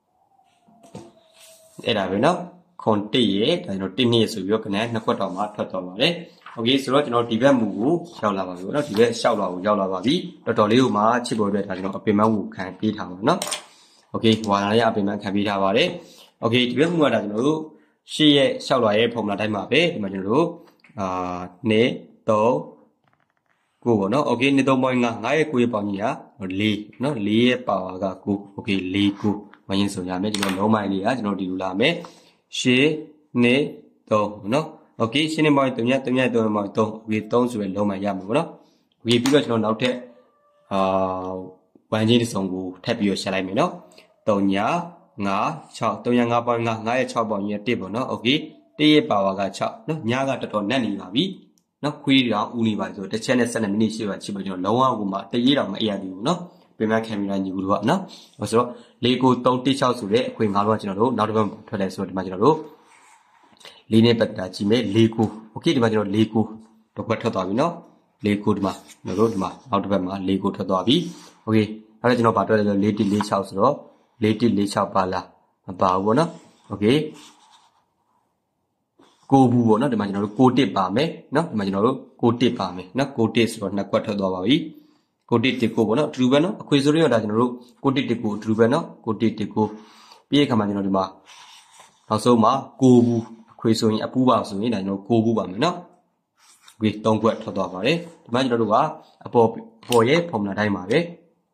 အဲ့ဒါပဲနော်ခွန်တစ်ရဲ့ဒါကျွန်တော်တစ်နှစ်ဆိုပြီးတော့ခဏနှစ်ခွက်တောင်မှထွက်သွားပါတယ်โอเคဆိုတော့ကျွန်တော်ဒီဘက်မူကိုရောက်လာပါပြီနော်ဒီဘက်ရှောက်လာကိုရောက်လာပါပြီတော်တော်လေးကိုမှချစ်ပေါ်အတွက်ဒါကျွန်တော်အပင်မမူခံပေးထားပါနော်โอเคဝါလာရဲ့အပင်မခံပေးထားပါတယ်โอเคဒီဘက်မူကဒါကျွန်တော်တို့ရှေ့ရဲ့ရှောက်လာရဲ့ပုံမှန်တိုင်းပါပဲဒီမှာကျွန်တော်တို့အာနေတော့ကိုပေါ့နော်โอเคနေတော့pointငါငါရဲ့ကိုရဲ့ပေါင်းကြီးကလေးနော်လေးရဲ့ပါဝါကကိုโอเคလေးကိုမရင်ဆိုရမယ်ဒီလိုလုံးမိုင်းလေးကကျွန်တော်ဒီလိုလာမယ်ရှေ့နေတော့နော်โอเคရှင်းနေpoint၃ည၃ည၃မိုင်၃โอเค၃ဆိုရယ်လုံးမိုင်းရမှာပေါ့နော်โอเคပြီးတော့ကျွန်တော်နောက်ထပ်အာဝိုင်းချင်းတစ်စုံကိုထပ်ပြီးတော့ရှာလိုက်မယ်နော်၃ညငါ၆၃ည၅point၅ငါရဲ့၆ပေါင်းရဲ့တစ်ပေါ့နော်โอเคတစ်ရဲ့ပါဝါက၆နော်ညကတော်တော်နက်နေပါပြီနော်ခွေးတောင်ဦးနေပါဆိုတစ်ချက်နဲ့၁၂မိနစ်ရှိပါချစ်ပါကျွန်တော်လုံးဝကိုမှတရေတောင်မအေးရသေးဘူးနော်ပြင်မကင်မရာညီကူတို့ကနော်ဆိုတော့၄ကို၃၁၆ဆိုတဲ့အခွေငါတို့ကကျွန်တော်တို့နောက်တစ်ပတ်ထွက်လဲဆိုတော့ဒီမှာကျွန်တော်တို့လေးနဲ့ပတ်တာကြည့်မယ်၄ကိုโอเคဒီမှာကျွန်တော်၄ကိုတစ်ခွက်ထွက်သွားပြီနော်၄ကိုဒီမှာကျွန်တော်တို့ဒီမှာနောက်တစ်ပတ်မှာ၄ကိုထွက်သွားပြီโอเคအဲ့ဒါကျွန်တော်ဗာထွက်လဲဆို၄၁၄၆ဆိုတော့၄၁၄၆ပါလားမပါဘူးပေါ့နော်โอเคကိုဘူးပေါ့နော်ဒီမှာကျွန်တော်တို့ကိုတစ်ပါမယ်နော်ဒီမှာကျွန်တော်တို့ကိုတစ်ပါမယ်နော်ကိုတစ်ဆိုတော့နှစ်ခွက်ထွက်သွားပါပြီကိုတစ်တစ်ကိုပေါ့နော်အတူတူပဲနော်အခွေဆိုတော့ဒါကျွန်တော်တို့ကိုတစ်တစ်ကိုအတူတူပဲနော်ကိုတစ်တစ်ကိုပြီးရခါမှာကျွန်တော်ဒီမှာနောက်ဆုံးမှာကိုဘူးအခွေဆိုရင်အပူပါဆိုရင်ဒါကျွန်တော်ကိုဘူးပါမယ်နော်ဝေး၃ခွက်ထွက်သွားပါတယ်ဒီမှာကျွန်တော်တို့ကအပေါ်အပေါ်ရဲ့ formula တိုင်းပါပဲ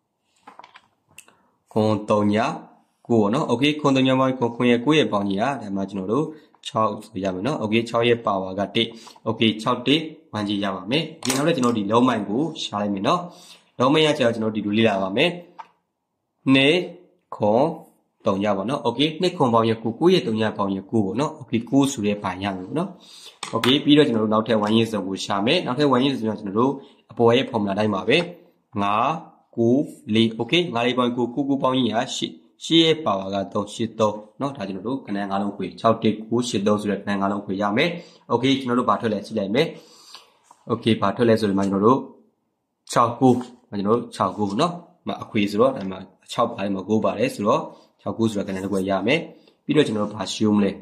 ခွန်၃ညကိုပေါ့နော်โอเคခွန်၃ညမှာခွန်ခွန်ရဲ့ကိုရဲ့ပေါင်းကြီးอ่ะဒါမှကျွန်တော်တို့၆ဆိုရမယ်နော်โอเค၆ရဲ့ပါဝါက၁โอเค၆တစ်ဝမ်းကြီးရပါမယ်ဒီနောက်လည်းကျွန်တော်ဒီလုံးမိုင်ကိုရှာလိုက်မယ်နော်လုံးမိုင်ရကျတော့ကျွန်တော်ဒီလိုလေ့လာပါမယ်နေခွန်၃ညပါနော်โอเคနှစ်ခွန်ပေါင်းရဲ့ကိုကိုရဲ့၃ညပေါင်းရဲ့ကိုပေါ့နော်โอเคကိုဆိုတဲ့ဘာရမယ်ပေါ့နော်โอเคပြီးတော့ကျွန်တော်တို့နောက်ထပ်ဝမ်းရေးစုံကိုရှာမယ်နောက်ထပ်ဝမ်းရေးစုံကကျွန်တော်တို့အပေါ်ရဲ့ formula တိုင်းပါပဲ၅ကို၄โอเค၅လေးပေါင်းကိုကိုကိုပေါင်းကြီးရ၈ရှေ့ရဲ့ပါဝါက၃ ၈ ၃เนาะဒါကျွန်တော်တို့ခဏ၅လုံးခွေ၆ ၁ ၉ ၈ ၃ဆိုတဲ့ခဏ၅လုံးခွေရမယ်โอเคကျွန်တော်တို့ဘာထွက်လဲကြည့်လိုက်မယ်โอเคဘာထွက်လဲဆိုတော့ကျွန်တော်တို့၆ ၉ကျွန်တော်တို့၆ ၉เนาะအခွေဆိုတော့ဒါမှ၆ပါတယ်မ၉ပါတယ်ဆိုတော့၆ ၉ဆိုတဲ့ခဏတစ်ခွေရမယ်ပြီးတော့ကျွန်တော်တို့ဘာရှုံးမလဲ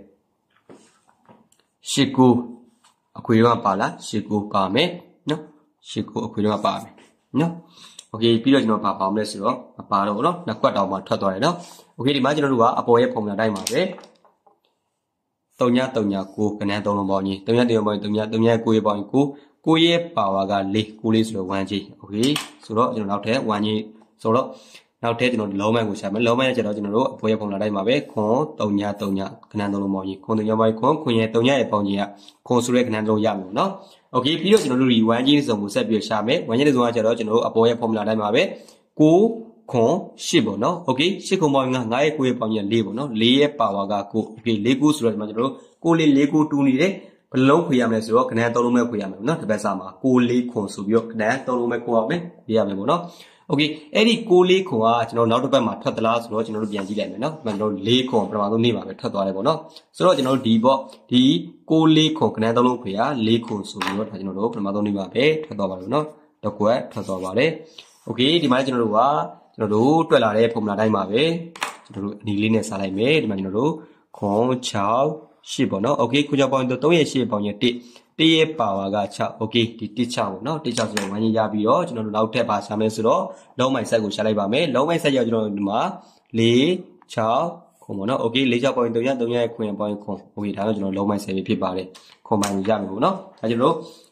၈ ၉အခွေတော့ပါလား၈ ၉ပါမယ်เนาะ၈ ၉အခွေတော့ပါမယ်เนาะโอเคပြီးတော့ကျွန်တော်ဘာပါမလဲဆိုတော့မပါတော့ဘူးเนาะနှစ်ခွက်တောင်မှထွက်သွားတယ်เนาะโอเคဒီမှာကျွန်တော်တို့ကအပေါ်ရဲ့ formula တိုင်းပါပဲ၃ည၃ည၉ခဏသုံးလုံးပေါင်းကြီး၃ည၃ပေါင်း၃ည၃ည၉ရဲ့ပေါင်းကြီး၉၉ရဲ့ပါဝါက၄၉လေးဆိုတော့၁ကြီးโอเคဆိုတော့ကျွန်တော်နောက်ထပ်၁ကြီးဆိုတော့နောက်ထပ်ကျွန်တော်လုံးမိုင်းကိုရှာမယ်လုံးမိုင်းရကျတော့ကျွန်တော်တို့အပေါ်ရဲ့ formula တိုင်းပါပဲခွန်၃ည၃ညခဏသုံးလုံးပေါင်းကြီးခွန်၃ညပေါင်းခွန်ခွန်ရဲ့၃ညရဲ့ပေါင်းကြီးကခွန်ဆိုတဲ့ခဏသုံးရမယ်เนาะโอเคပြီးတော့ကျွန်တော်တို့ဒီ၁ကြီးစုံကိုဆက်ပြီးရှာမယ်၁ကြီးစုံကကျတော့ကျွန်တော်တို့အပေါ်ရဲ့ formula တိုင်းပါပဲ၉ခွန်၈ပေါ့နော်โอเค၈ခွန်ပေါင်းငါငါရဲ့ကိုရဲ့ပေါင်းကြီးက၄ပေါ့နော်၄ရဲ့ပါဝါက၉โอเค၄၉ဆိုတော့ဒီမှာကျွန်တော်တို့ကိုလေး၄၉တူနေတယ်ဘယ်လုံးခွေရမလဲဆိုတော့ခဏ၃လုံးပဲခွေရမယ်ပေါ့နော်ဒီဘက်စာမှာ၉၄ခွန်ဆိုပြီးတော့ခဏ၃လုံးပဲခွေရမယ်ခွေရမယ်ပေါ့နော်โอเคအဲ့ဒီ၉၄ခွန်ကကျွန်တော်နောက်တစ်ပတ်မှာထွက်သလားဆိုတော့ကျွန်တော်တို့ပြန်ကြည့်လိုက်မယ်နော်ကျွန်တော်တို့၄ခွန်ပထမဆုံးနေ့မှာပဲထွက်သွားတယ်ပေါ့နော်ဆိုတော့ကျွန်တော်တို့ဒီပေါ့ဒီ၉၄ခွန်ခဏ၃လုံးခွေရ၄ခွန်ဆိုပြီးတော့ဒါကျွန်တော်တို့ပထမဆုံးနေ့မှာပဲထွက်သွားပါလို့နော်တစ်ခွက်ထွက်သွားပါတယ်โอเคဒီမှာကျွန်တော်တို့ကကျွန်တော်တို့တွက်လာတဲ့ formula တိုင်းပါပဲကျွန်တော်တို့အနီလေးနဲ့စားလိုက်မယ်ဒီမှာကျွန်တော်တို့ခွန်၆ ၈ပေါ့နော်โอเคခွန်၆ပေါင်း၃ရဲ့၈ပေါင်းရဲ့၁၁ရဲ့ပါဝါက၆โอเคဒီ၁၆ပေါ့နော်၁၆ဆိုတော့ဝိုင်းရပြီးတော့ကျွန်တော်တို့နောက်ထပ်ပါရှာမယ်ဆိုတော့လုံးမိုင်ဆက်ကိုရှာလိုက်ပါမယ်လုံးမိုင်ဆက်ရောက်ကျွန်တော်တို့ဒီမှာ၄၆ခွန်ပေါ့နော်โอเค၄၆ပေါင်း၃ရ၃ရရဲ့ခွန်ပေါင်းခွန်โอเคဒါတော့ကျွန်တော်လုံးမိုင်ဆက်ပြီးဖြစ်ပါတယ်ခွန်မိုင်ရမယ်ပေါ့နော်ဒါကျွန်တော်တို့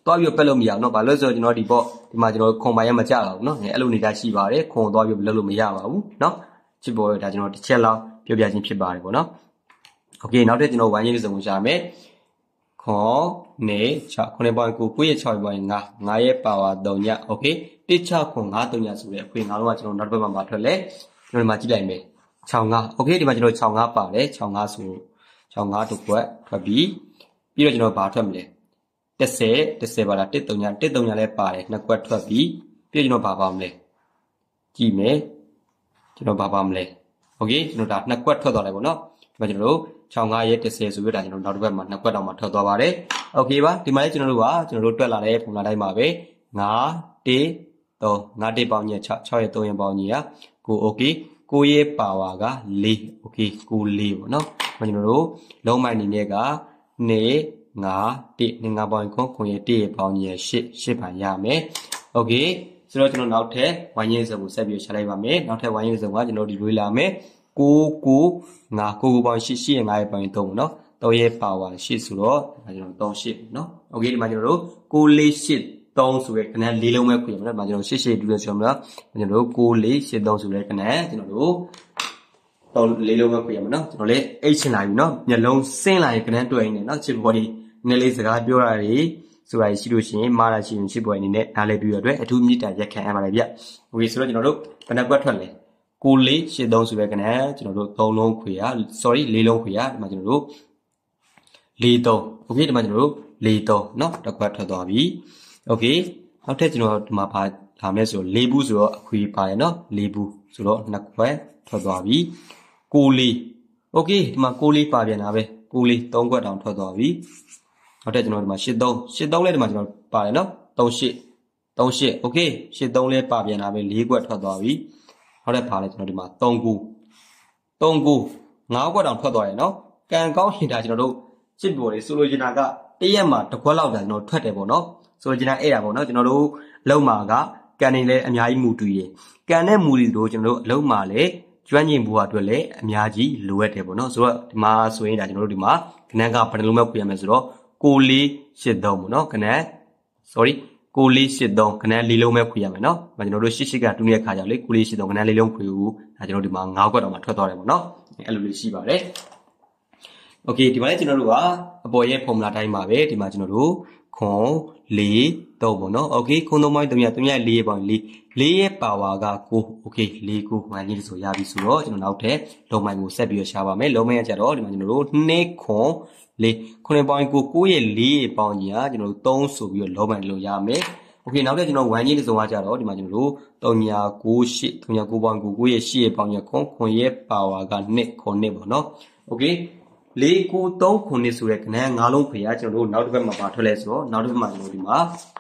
သွားပြီးပက်လို့မရအောင်เนาะဘာလို့ဆိုကျွန်တော်ဒီပေါ့ဒီမှာကျွန်တော်ခွန်ပိုင်ရမကြတော့ဘူးเนาะအဲ့လိုနေတာရှိပါတယ်ခွန်သွားပြီးလုပ်လို့မရပါဘူးเนาะချစ်ပေါ်ဒါကျွန်တော်တစ်ချက်လောက်ပြောပြခြင်းဖြစ်ပါတယ်ပေါ့เนาะโอเคနောက်ထပ်ကျွန်တော်ဝိုင်းရင်းစုံရှာမယ်ခွန်နေ6ခုနှစ်ပေါင်း9 9ရဲ့6ပေါင်း5 5ရဲ့ပါဝါ3ညโอเคတစ်6ခွန်5 3ညဆိုတဲ့အခွင့်ငါတို့ကကျွန်တော်နောက်တစ်ပတ်မှာထွက်လဲကျွန်တော်ဒီမှာကြည့်လိုက်မယ်6 5โอเคဒီမှာကျွန်တော်6 5ပါတယ်6 5ဆို6 5တစ်ခွက်ထွက်ပြီးပြီးတော့ကျွန်တော်ဘာထွက်မလဲ10 10ပါလား1 3ည1 3ညလည်းပါတယ်နှစ်ခွက်ထွက်ပြီးပြီးတော့ကျွန်တော်ဘာပါမလဲကြည့်မယ်ကျွန်တော်ဘာပါမလဲโอเคကျွန်တော်ဒါနှစ်ခွက်ထွက်သွားတယ်ပေါ့နော်ဒီမှာကျွန်တော်တို့6 5ရဲ့10ဆိုပြီးဒါကျွန်တော်နောက်တစ်ပတ်မှာနှစ်ခွက်တောင်မှထွက်သွားပါတယ်โอเคပါဒီမှာလည်းကျွန်တော်တို့ကကျွန်တော်တို့တွက်လာတဲ့ပုံစံတိုင်းပါပဲ5 1 3 5 1ပေါင်းကြီး6 6ရဲ့3ရဲ့ပေါင်းကြီးက9โอเค9ရဲ့ပါဝါက4โอเค9 4ပေါ့နော်ကျွန်တော်တို့လုံးမိုင်အနေနဲ့က2 5 1 5ပေါင်းခွန်ခွန်ရဲ့1ရဲ့ပေါင်းကြီးရဲ့8 8ပါရမယ်โอเคဆိုတော့ကျွန်တော်နောက်ထပ်ဝိုင်းရင်းစုံကိုဆက်ပြီးရှာလိုက်ပါမယ်နောက်ထပ်ဝိုင်းရင်းစုံကကျွန်တော်ဒီလွေးလာမယ်9 9 5 9ပေါင်း8 8ရဲ့5ရဲ့ပေါင်း3ပေါ့နော်3ရဲ့ပါဝါ8ဆိုတော့ဒါကျွန်တော်3 8เนาะโอเคဒီမှာကျွန်တော်တို့9 4 8 3ဆိုရဲခဏလေးလုံးပဲခွေရမှာနော်ဒါကျွန်တော်8 8တူလို့ဆိုမှာကျွန်တော်တို့9 4 8 3ဆိုရဲခဏကျွန်တော်တို့တော့လေးလုံးပဲခွေရမှာနော်ကျွန်တော်လည်းအိတ်ချင်လာပြီနော်မျက်လုံးဆင်းလာရင်ခဏတွေ့နေနော်ချစ်ဘော်ဒီနည်းလေးစကားပြောရတာဆိုတာရှိလို့ရှိရင်မားလာရှိရင်ချစ်ဘော်အနေနဲ့နားလည်ပြီးရတဲ့အတွက်အထူးမြစ်တာရက်ခံရပါတယ်ဗျโอเคဆိုတော့ကျွန်တော်တို့ဘယ်နှကွက်ထွက်လဲ9 4 8 3ဆိုရဲခဏကျွန်တော်တို့3လုံးခွေရ sorry ၄လုံးခွေရဒီမှာကျွန်တော်တို့၄ 3โอเคဒီမှာကျွန်တော်တို့၄ 3เนาะတစ်ခွက်ထွက်သွားပြီโอเคနောက်ထပ်ကျွန်တော်ဒီမှာပါလာမယ်ဆို၄ဘူးဆိုတော့အခွေပါတယ်เนาะ၄ဘူးဆိုတော့နှစ်ခွက်ထွက်သွားပြီ9 4โอเคဒီမှာ9 4ပါပြန်တာပဲ9 4 3ခွက်တောင်ထွက်သွားပြီနောက်ထပ်ကျွန်တော်ဒီမှာ8 3 8 3လည်းဒီမှာကျွန်တော်ပါတယ်เนาะ3 8 3 8โอเค8 3လည်းပါပြန်တာပဲ၄ခွက်ထွက်သွားပြီနောက်ထပ်ပါလဲကျွန်တော်ဒီမှာ3 9 3 9 5ခွက်တောင်ထွက်သွားတယ်เนาะကံကောင်းရင်ဒါကျွန်တော်တို့ချစ်ပေါ်လေးဆိုလိုချင်တာကတရက်မှာတစ်ခွက်လောက်ဒါကျွန်တော်ထွက်တယ်ပေါ့เนาะဆိုလိုချင်တာအဲ့ဒါပေါ့เนาะကျွန်တော်တို့အလုံးမှာကကန်နေလဲအများကြီးမူတူတယ်ကန်တဲ့မူတွေတို့ကျွန်တော်တို့အလုံးမှာလဲကျွမ်းကျင်ဖို့အတွက်လည်းအများကြီးလိုအပ်တယ်ပေါ့နော်ဆိုတော့ဒီမှာဆိုရင်ဒါကျွန်တော်တို့ဒီမှာခဏကဘယ်နှလုံးပဲခွေရမယ်ဆိုတော့9 4 8 3ပေါ့နော်ခဏ sorry 9 4 8 3ခဏ၄လုံးပဲခွေရမယ်နော်ဒါကျွန်တော်တို့၈ ၈ကတူနေတဲ့ခါကြောင့်လေ9 4 8 3ခဏ၄လုံးခွေဦးဒါကျွန်တော်ဒီမှာ၅ခွက်တော့မှထွက်သွားတယ်ပေါ့နော်အဲ့လိုလေးရှိပါတယ်โอเคဒီမှာလည်းကျွန်တော်တို့ကအပေါ်ရဲ့ဖော်မူလာတိုင်းပါပဲဒီမှာကျွန်တော်တို့ခွန်၄ 3ပေါ့နော်โอเคခွန်၃ပေါင်း3ည3ည၄ရဲ့ပေါင်း4 4ရဲ့ပါဝါက9โอเค၄ 9ဝိုင်းကြီးဆိုရပြီဆိုတော့ကျွန်တော်နောက်ထပ်လုံးမိုင်ကိုဆက်ပြီးရှာပါမယ်လုံးမိုင်ကကြတော့ဒီမှာကျွန်တော်တို့2ခွန်၄ခုနှစ်ပေါင်း9 9ရဲ့4ရဲ့ပေါင်းကြီးကကျွန်တော်တို့3ဆိုပြီးတော့လုံးမိုင်လုံးရမယ်โอเคနောက်ထပ်ကျွန်တော်ဝိုင်းကြီးစုံကကြတော့ဒီမှာကျွန်တော်တို့3ည9 8 3ည9ပေါင်း9 9ရဲ့8ရဲ့ပေါင်းကြီးခွန်ခွန်ရဲ့ပါဝါက2ခွန်2ပေါ့နော်โอเค၄ 9 3ခုနှစ်ဆိုတဲ့ကဏ္ဍ၅လုံးဖေးရကျွန်တော်တို့နောက်တစ်ပတ်မှာပါထွက်လဲဆိုတော့နောက်တစ်ပတ်မှာကျွန်တော်ဒီမှာ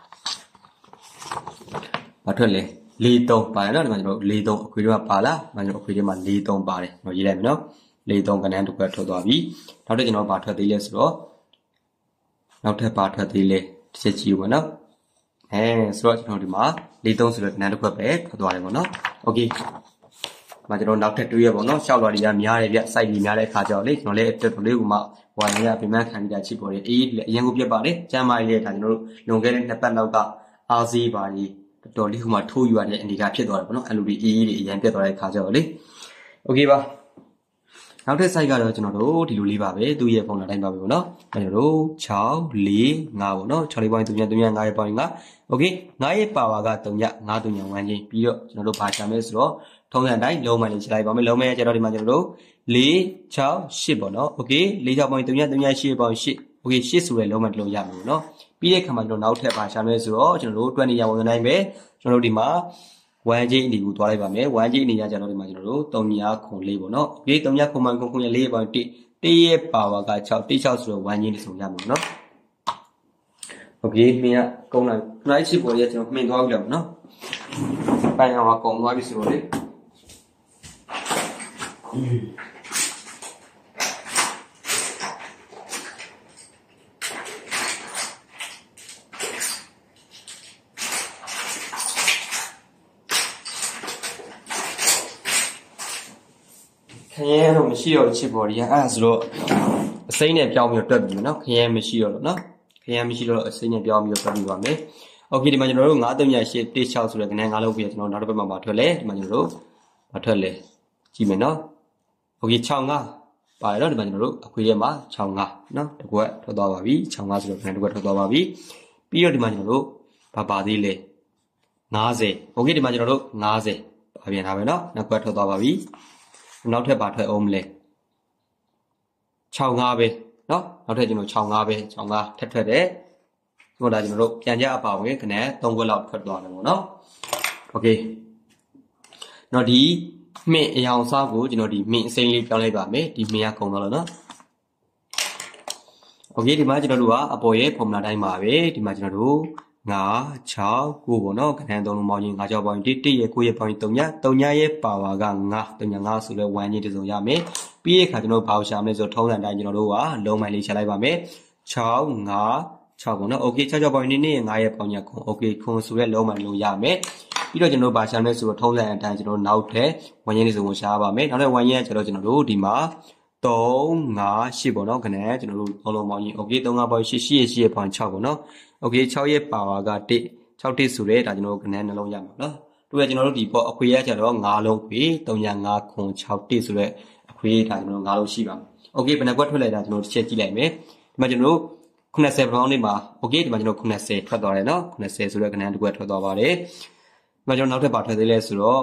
ပါထွက်လဲ၄ 3ပါတယ်နော်ဒီမှာကျွန်တော်၄ 3အခွေတွေကပါလားဒီမှာကျွန်တော်အခွေတွေမှာ၄ 3ပါတယ်ကျွန်တော်ရေးလိုက်မယ်နော်၄ 3ကဏ္ဍတစ်ခွက်ထွက်သွားပြီနောက်ထပ်ကျွန်တော်ပါထွက်သေးလဲဆိုတော့နောက်ထပ်ပါထွက်သေးလဲတစ်ချက်ကြည့်ဦးပါနော်အဲဆိုတော့ကျွန်တော်ဒီမှာ၄ 3ဆိုတဲ့ကဏ္ဍတစ်ခွက်ပဲထွက်သွားတယ်ပေါ့နော်โอเคမှာကျွန်တော်နောက်ထပ်တွေးရပေါ့နော်ရှောက်လာတွေကများတယ်ဗျစိုက်ပြီးများတဲ့အခါကျတော့လေကျွန်တော်လည်းတော်တော်လေးကမှဟိုနေရပြင်ပန်းခံပြီးတာချစ်ပေါ်တယ်အေးအရင်ကပြတ်ပါတယ်ကျမ်းမာရေးလေးဒါကျွန်တော်တို့လွန်ခဲ့တဲ့နှစ်ပတ်လောက်ကအားစီးပါကြီးတော်တော်လေးကမှထိုးယူရတဲ့အနေအထားဖြစ်သွားတယ်ပေါ့နော်အဲ့လိုဒီအေးအေးတွေအရင်ပြတ်သွားတဲ့အခါကျတော့လေโอเคပါနောက်ထပ်စိုက်ကတော့ကျွန်တော်တို့ဒီလိုလေးပါပဲသူ့ရဲ့ပုံလာတိုင်းပါပဲပေါ့နော်ကျွန်တော်တို့6 4 5ပေါ့နော်6လေးပိုင်း3ည3ည5ရဲ့ပိုင်းကโอเค5ရဲ့ပါဝါက3ည5 3ည1ချင်းပြီးတော့ကျွန်တော်တို့ဘာချမ်းလဲဆိုတော့ထုံးစံတိုင်းလုံးမိုင်လေးချိန်လိုက်ပါမယ်လုံးမိုင်ရကြတော့ဒီမှာကျွန်တော်တို့၄ 6 8ပေါ့နော်โอเค၄ 6ပေါင်း3ည3ည8ပေါင်း8โอเค8ဆိုတဲ့လုံးမိုင်တစ်လုံးရမယ်ပေါ့နော်ပြီးတဲ့ခါမှာကျွန်တော်နောက်ထပ်ပါရှာမယ်ဆိုတော့ကျွန်တော်တို့20ရပုံစံတိုင်းပဲကျွန်တော်တို့ဒီမှာone Jအနေကိုသွားလိုက်ပါမယ်one Jအနေရကြတော့ဒီမှာကျွန်တော်တို့3ညခွန်၄ပေါ့နော်โอเค3ညခွန်မှန်ခွန်ခွန်ရ၄ပေါင်း1 1ရဲ့ပါဝါက6 1 6ဆိုတော့one Jနေဆိုရမယ်ပေါ့နော်โอเคမင်းကကုန်းလိုက်နိုင်ချစ်ပေါ်ရကျွန်တော်မှင်သွားပြီလားပေါ့နော်ပိုင်အောင်ကကုန်းသွားပြီဆိုတော့လေခရဲတော့မရှိတော့ချစ်ပေါ်ရီအဲ့ဒါဆိုတော့အစိမ့်နဲ့ပြောင်းပြီးတော့တွက်ပြီနော်ခရဲမရှိတော့လို့နော်ခ em chỉ là sinh nhật biểu miêu tả đi vào mẹ ok thì mà chúng nó ngã tôm nhà sẽ tê chao rồi cái này ngã lâu bây giờ chúng nó nó mà thuê lẽ mà chúng nó mà thuê lẽ chỉ mình nó ok chao ngã bài đó thì mà chúng nó quy định mà chao ngã nó được quá thôi đó bà vi chao ngã rồi cái này được quá thôi đó bà vi bây giờ thì mà chúng nó bà bà đi lẽ ngã gì ok thì mà chúng nó ngã gì bà biết nào vậy nó nó quá thôi đó bà vi nó thuê bà thuê ôm lẽ chao ngã về đó nó thuê chúng nó chao ngã về chao ngã thật thật đấy chúng ta chúng nóပြန်ra bảo cái cái này tông qua lọt thuật đoạn này nó ok nó đi mẹ giàu sao của chúng nó đi mẹ sinh lý cao lên bà mẹ đi mẹ không đó là nó ok thì mà chúng nó đùa à bồi ấy phòng là đây mà về thì mà chúng nó đùa ngã cháu của nó cái này tông màu gì ngã cháu bao nhiêu tí tí của bao nhiêu tông nhá tông nhá ấy bảo là gang ngã tông nhá ngã số lượng quan như thế rồi ya mẹ bây giờ chúng nó bảo sao này rồi thông là đây chúng nó đùa lông mày đi trả lại bà mẹ cháu ngã chào của nó ok chào cho bao nhiêu này ngay ở bao nhiêu cũng ok không số lượng lâu mà lâu ya mẹ bây giờ chúng nó bảo sao này số thông là đang chúng nó nấu thế quan nhiên là số sao bà mẹ nó là quan nhiên cho nó chúng nó đủ đi mà tổ ngã xí của nó cái này chúng nó đủ lâu bao nhiêu ok tổ ngã bao nhiêu xí xí bao nhiêu chào của nó ok chào ye bảo cái tị chào tị số đấy là chúng nó cái này nó lâu ya mà đó bây giờ chúng nó đi bộ quay cho nó ngã lâu quay tổ nhà ngã không chào tị số đấy quay là chúng nó ngã lâu xí bằng ok bên này quát thôi là chúng nó sẽ chỉ lại mấy mà chúng nóคุณนักเสพร้องนี่มาโอเคที่มาကျွန်တော်คุณนักเสพထွက်သွားတယ်เนาะคุณนักเสพဆိုတဲ့ကဏ္ဍတစ်ခုထွက်သွားပါတယ်ဒီမှာကျွန်တော်နောက်ထပ်ပါထွက်သေးလဲဆိုတော့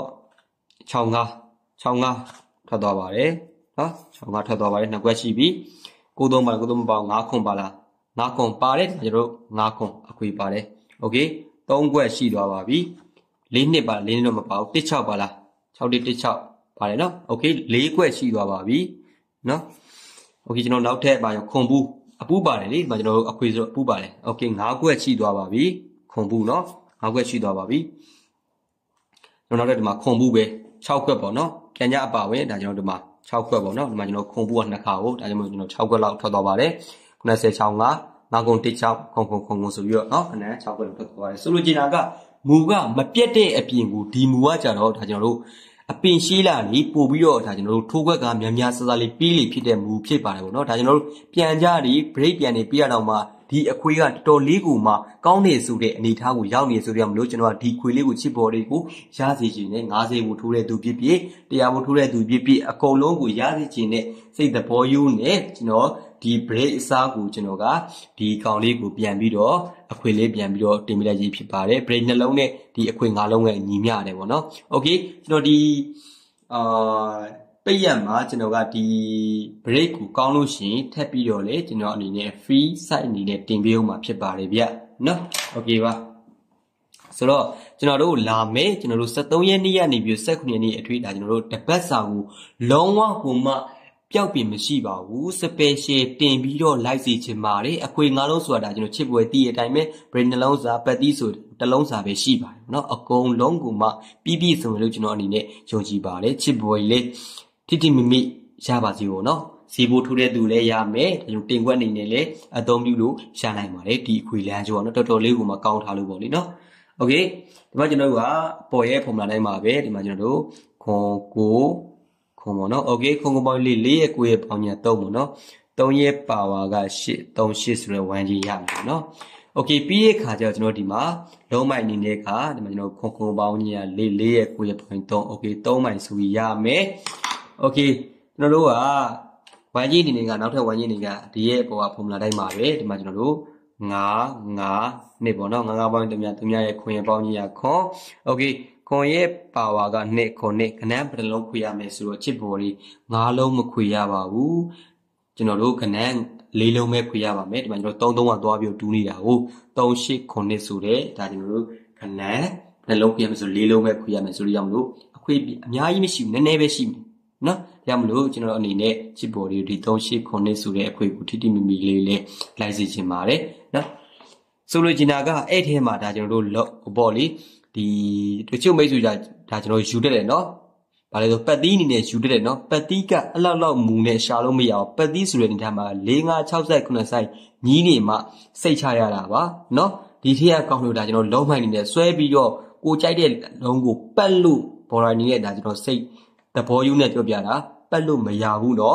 six five six fiveထွက်သွားပါတယ်เนาะsix fiveထွက်သွားပါတယ်နှစ်ခွက်ရှိပြီnine threeပါလားnine threeမပါfiveခွန်ပါလားfiveခွန်ပါတယ်ကျွန်တော်fiveခွန်အခွေပါတယ်โอเคthreeခွက်ရှိသွားပါပြီfourနှစ်ပါfourနှစ်တော့မပါဘူးsix sixပါလားsix one sixပါတယ်เนาะโอเคfourခွက်ရှိသွားပါပြီเนาะโอเคကျွန်တော်နောက်ထပ်ပါရခွန်ဘူးအပူပါတယ်လေဒီမှာကျွန်တော်တို့အခွေဆိုအပူပါတယ်โอเคfiveခွက်ရှိသွားပါပြီခွန်ဘူးเนาะfiveခွက်ရှိသွားပါပြီကျွန်တော်တို့ဒီမှာခွန်ဘူးပဲsixခွက်ပေါ့เนาะပြန်ကြအပါဝင်ဒါကျွန်တော်ဒီမှာsixခွက်ပေါ့เนาะဒီမှာကျွန်တော်ခွန်ဘူးကနှစ်ခါကိုဒါကြောင့်မို့ကျွန်တော်sixခွက်လောက်ထွက်သွားပါတယ်ninety six five fiveကုန်sixခွန်ခွန်ခွန်ခွန်ဆိုပြီးတော့เนาะခဏsixခွက်လောက်ထွက်သွားပါတယ်ဆိုလိုချင်တာကမူကမပြတ်တဲ့အပြင်ကိုဒီမူကကြတော့ဒါကျွန်တော်တို့အပင်ရှိလာနေပို့ပြီးတော့ဒါကျွန်တော်တို့ထိုးခွက်ကများများဆဆလေးပြီးလေဖြစ်တဲ့မူဖြစ်ပါတယ်ပေါ့နော်ဒါကျွန်တော်တို့ပြန်ကြပြီး break ပြန်နေပြရတော့မှဒီအခွေးကတော်တော်လေးကိုမှကောင်းနေဆိုတဲ့အနေထားကိုရောက်နေဆိုတော့မလို့ကျွန်တော်ကဒီခွေးလေးကိုချစ်ပေါ်လေးကိုရစေချင်တယ်ninetyကိုထိုးတဲ့သူပြည့်ပြည့်one hundကိုထိုးတဲ့သူပြည့်ပြည့်အကုန်လုံးကိုရစေချင်တဲ့စိတ်သဘောယူနဲ့ကျွန်တော်ဒီ break အစားကိုကျွန်တော်ကဒီကောင်လေးကိုပြန်ပြီးတော့အခွေလေးပြန်ပြီးတော့တင်ပြလိုက်ရေးဖြစ်ပါတယ် break နှလုံးနဲ့ဒီအခွေfiveလုံးနဲ့ညီမျှတယ်ပေါ့နော် okay ကျွန်တော်ဒီအာပိတ်ရမှာကျွန်တော်ကဒီ break ကိုကောင်းလို့ရှိရင်ထပ်ပြီးတော့လေကျွန်တော်အနေနဲ့ free site အနေနဲ့တင်ပေးအောင်မှာဖြစ်ပါတယ်ဗျနော် okay ပါဆိုတော့ကျွန်တော်တို့လာမယ်ကျွန်တော်တို့seventeenရက်နေ့ကနေပြီးnineteenရက်နေ့အထွေးဒါကျွန်တော်တို့တပတ်စာကိုလုံးဝကိုမှပျောက်ပြင်မရှိပါဘူး special တင်ပြီးတော့ live စီချင်ပါတယ်အခွေငါးလုံးဆိုတာဒါကျွန်တော်ချစ်ပွဲတည်တဲ့အတိုင်းပဲ brain နှလုံးစာပတ်သီးဆိုတလုံးစာပဲရှိပါတယ်เนาะအကုန်လုံးကိုမှပြီးပြီးဆုံးလို့ကျွန်တော်အနေနဲ့ယုံကြည်ပါတယ်ချစ်ပွဲလေးတိတိမိမိရပါစီကိုเนาะစီဖို့ထိုးတဲ့သူလည်းရမယ်ဒါကြောင့်တင်ခွက်အနေနဲ့လည်းအသုံးပြုလို့ရနိုင်ပါတယ်ဒီအခွေလမ်းကျော်เนาะတော်တော်လေးကိုမှကောင်းထားလို့ပေါ့လေเนาะโอเคဒီမှာကျွန်တော်တို့ကပေါ်ရဲပုံမှန်တိုင်းမှာပဲဒီမှာကျွန်တော်တို့ခွန်ကိုခွန်ပေါ့နော်โอเคခွန်ကိုပေါင်းလေးလေးရဲ့ကိုရဲ့ပေါင်းညာသုံးပေါ့နော်သုံးရဲ့ပါဝါကeight သုံးeightဆိုတဲ့ဝမ်းကြီးရမယ်နော်โอเคပြီးရခါကျတော့ကျွန်တော်ဒီမှာလုံးမိုင်အနေနဲ့ကဒီမှာကျွန်တော်ခွန်ခွန်ပေါင်းညာလေးလေးရဲ့ကိုရဲ့ပေါင်းသုံးโอเคသုံးမိုင်ဆိုပြီးရမယ်โอเคကျွန်တော်တို့ကဝမ်းကြီးအနေနဲ့ကနောက်ထပ်ဝမ်းကြီးအနေကဒီရဲ့ပေါ်ကပုံမှန်တိုင်းမှာပဲဒီမှာကျွန်တော်တို့five fiveနှစ်ပေါ့နော်five fiveပေါင်းတများတများရဲ့ခွန်ရဲ့ပေါင်းကြီးရခွန်โอเคခွန်ရဲ့ပါဝါကtwoခွန်နဲ့ကနန်းပတလုံးခွေရမယ်ဆိုတော့ချစ်ပေါ်လေးfiveလုံးမခွေရပါဘူးကျွန်တော်တို့ကနန်းfourလုံးပဲခွေရပါမယ်ဒီမှာကျွန်တော်three threeကသွားပြီးတူးနေတာကိုthree eightခွန်နဲ့ဆိုတဲ့ဒါကျွန်တော်တို့ကနန်းနှလုံးခွေရမယ်ဆိုfourလုံးပဲခွေရမယ်ဆိုလို့ရမလို့အခွေအများကြီးမရှိဘူးနည်းနည်းပဲရှိမယ်နော်ဒါမှမဟုတ်ကျွန်တော်အနေနဲ့ချစ်ပေါ်လေးဒီthree eightခွန်နဲ့ဆိုတဲ့အခွေကိုထိထိမိမိလေးလေးလိုက်စီချင်ပါတယ်နော်ဆိုလိုချင်တာကအဲ့ထဲမှာဒါကျွန်တော်တို့ပေါ့လေဒီတချို့မိတ်ဆွေဒါကျွန်တော်ယူတက်တယ်နော်ဗါလဲဆိုပတ်သီးအနေနဲ့ယူတက်တယ်နော်ပတ်သီးကအလောက်လောက်မူနဲ့ရှာလို့မရအောင်ပတ်သီးဆိုတဲ့အနေထားမှာfour five six sevenဆိုင်ညီးနေမှစိတ်ချရတာပါနော်ဒီထက်ကကောင်းလို့ဒါကျွန်တော်လုံးမိုင်းနေနဲ့ဆွဲပြီးတော့ကိုကြိုက်တဲ့လုံးကိုပတ်လို့ဘော်ဒါနေနဲ့ဒါကျွန်တော်စိတ်သဘောယူနဲ့ပြောပြတာပတ်လို့မရဘူးနော်တ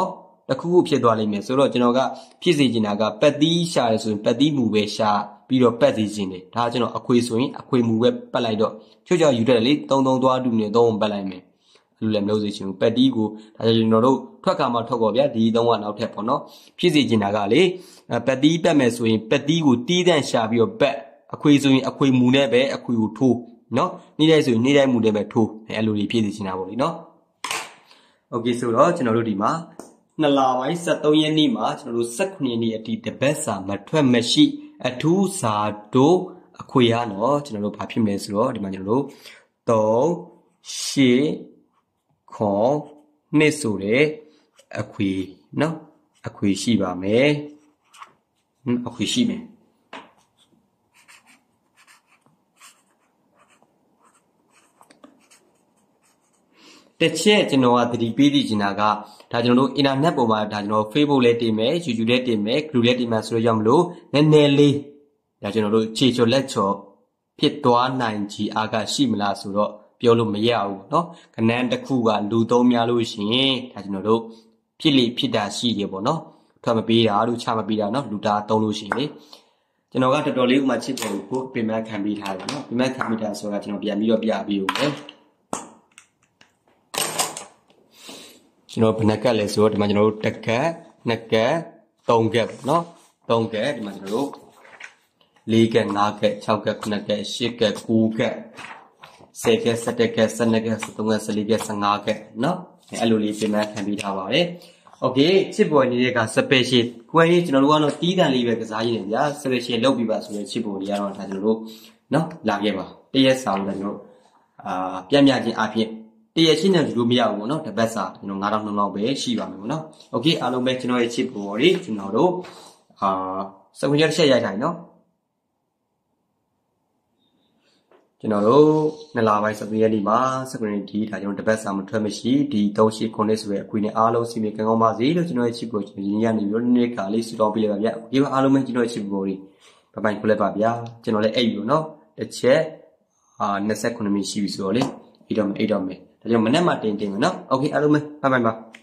တခုခုဖြစ်သွားလိမ့်မယ်ဆိုတော့ကျွန်တော်ကဖြစ်စေချင်တာကပတ်သီးရှာရဆိုရင်ပတ်သီးမူပဲရှာပြီးတော့ပတ်စီခြင်းတယ်ဒါကျွန်တော်အခွေဆိုရင်အခွေမူပဲပတ်လိုက်တော့ချို့ကြောင့်ယူတတ်တယ်လေသုံးသုံးသွားတူနေသုံးပတ်လိုက်မယ်အဲ့လိုလည်းမလုပ်စေချင်ဘူးပတ်သီးကိုဒါကြောင့်ကျွန်တော်တို့ထွက်ကမှထွက်ပေါ်ဗျာဒီသုံးကနောက်ထပ်ပေါ့နော်ဖြစ်စေချင်တာကလေပတ်သီးပတ်မယ်ဆိုရင်ပတ်သီးကိုတီးတန့်ရှာပြီးတော့ပတ်အခွေဆိုရင်အခွေမူနဲ့ပဲအခွေကိုထိုးနော်နေ့တိုင်းဆိုရင်နေ့တိုင်းမူနဲ့ပဲထိုးအဲ့လိုတွေဖြစ်စေချင်တာပေါ့လေနော်โอเคဆိုတော့ကျွန်တော်တို့ဒီမှာနှစ်လပိုင်းစက်သုံးရက်နေ့မှာကျွန်တော်တို့၁၇ရက်နေ့အထိတပတ်စာမထွက်မရှိအထူးစာတို့အခွေရနော်ကျွန်တော်တို့ဘာဖြစ်မလဲဆိုတော့ဒီမှာကျွန်တော်တို့သုံးရှစ်ခွန်နှစ်ဆိုတဲ့အခွေနော်အခွေရှိပါမယ်အခွေရှိမယ်တစ်ချက်ကျွန်တော်ကသတိပေးသိချင်တာကဒါကျွန်တော်တို့ internet ပေါ်မှာဒါကျွန်တော် Facebook လည်းတင်မယ် YouTube လည်းတင်မယ် Group လည်းတင်မယ်ဆိုတော့ကြောင့်မလို့နည်းနည်းလေးဒါကျွန်တော်တို့ခြေချော်လက်ချော်ဖြစ်သွားနိုင်ချီအားကရှိမလားဆိုတော့ပြောလို့မရဘူးเนาะခဏန်းတစ်ခုကလူသုံးများလို့ရှိရင်ဒါကျွန်တော်တို့ဖြစ်လိဖြစ်တာရှိတယ်ပေါ့เนาะထွက်မပေးတာလို့ချမပေးတာเนาะလူသားသုံးလို့ရှိရင်လေကျွန်တော်ကတော်တော်လေးဥမာချစ်တယ်ကိုပြင်မခံပေးထားတယ်เนาะပြင်မခံပေးတာဆိုတာကျွန်တော်ပြန်ပြီးတော့ပြပေးဦးမယ်ကျွန်တော်ဘယ်နှကက်လဲဆိုတော့ဒီမှာကျွန်တော်တို့တစ်ကက်နှစ်ကက်သုံးကက်ပေါ့နော်သုံးကက်ဒီမှာကျွန်တော်တို့လေးကက်ငါးကက်ခြောက်ကက်ခုနှစ်ကက်ရှစ်ကက်ကိုးကက်ဆယ်ကက်ဆယ့်ကက်ဆယ်နှစ်ကက်ဆယ်သုံးကက်ဆယ်လေးကက်ဆယ်ငါးကက်နော်အဲ့လိုလေးပြင်မှခံပြီးထားပါတယ်โอเคချစ်ပေါ်နေတဲ့က special ကိုယ်ကြီးကျွန်တော်တို့ကတော့တီးတန်လေးပဲကစားရည်နေဗျာ special လုပ်ပြီးပါဆိုရင်ချစ်ပေါ်တွေကတော့ဒါကျွန်တော်တို့နော်လာခဲ့ပါတရက်စာလို့ကျွန်တော်တို့အာပြတ်မြခြင်းအဖြစ်တရရှိနေလို့မရဘူးပေါ့နော်တပတ်စာကျွန်တော်ငါးထောင်လောက်ပဲရှိပါမယ်ပေါ့နော်โอเคအားလုံးပဲကျွန်တော်ရဲ့ chip ပေါ်တွေကျွန်တော်တို့အာစကွန်ရက်တစ်ချက်ရိုက်ထိုင်နော်ကျွန်တော်တို့နှစ်လပိုင်းစကွန်ရက်ဒီမှာစကွန်ရက်ဒီဒါကျွန်တော်တပတ်စာမထွက်မရှိဒီသုံးရှိခုနှစ်ဆိုရယ်အခွေနဲ့အားလုံးစီမံကံကောင်းပါစေလို့ကျွန်တော်ရဲ့ chip ကိုကျွန်တော်ရင်းရနေပြီးတော့နေ့ကလေးစူတောင်းပေးလိုက်ပါဗျာဒီမှာအားလုံးပဲကျွန်တော်ရဲ့ chip ပေါ်တွေပပိုင်ခွလက်ပါဗျာကျွန်တော်လည်းအိပ်လို့နော်တစ်ချက်အာ၂၉မိနစ်ရှိပြီဆိုတော့လေအိပ်တော့မယ်အိပ်တော့မယ်ဒါကြောင့်မနေ့မှတင်တင်မယ်နော်โอเคအားလုံးပဲဘိုင်ဘိုင်ပါ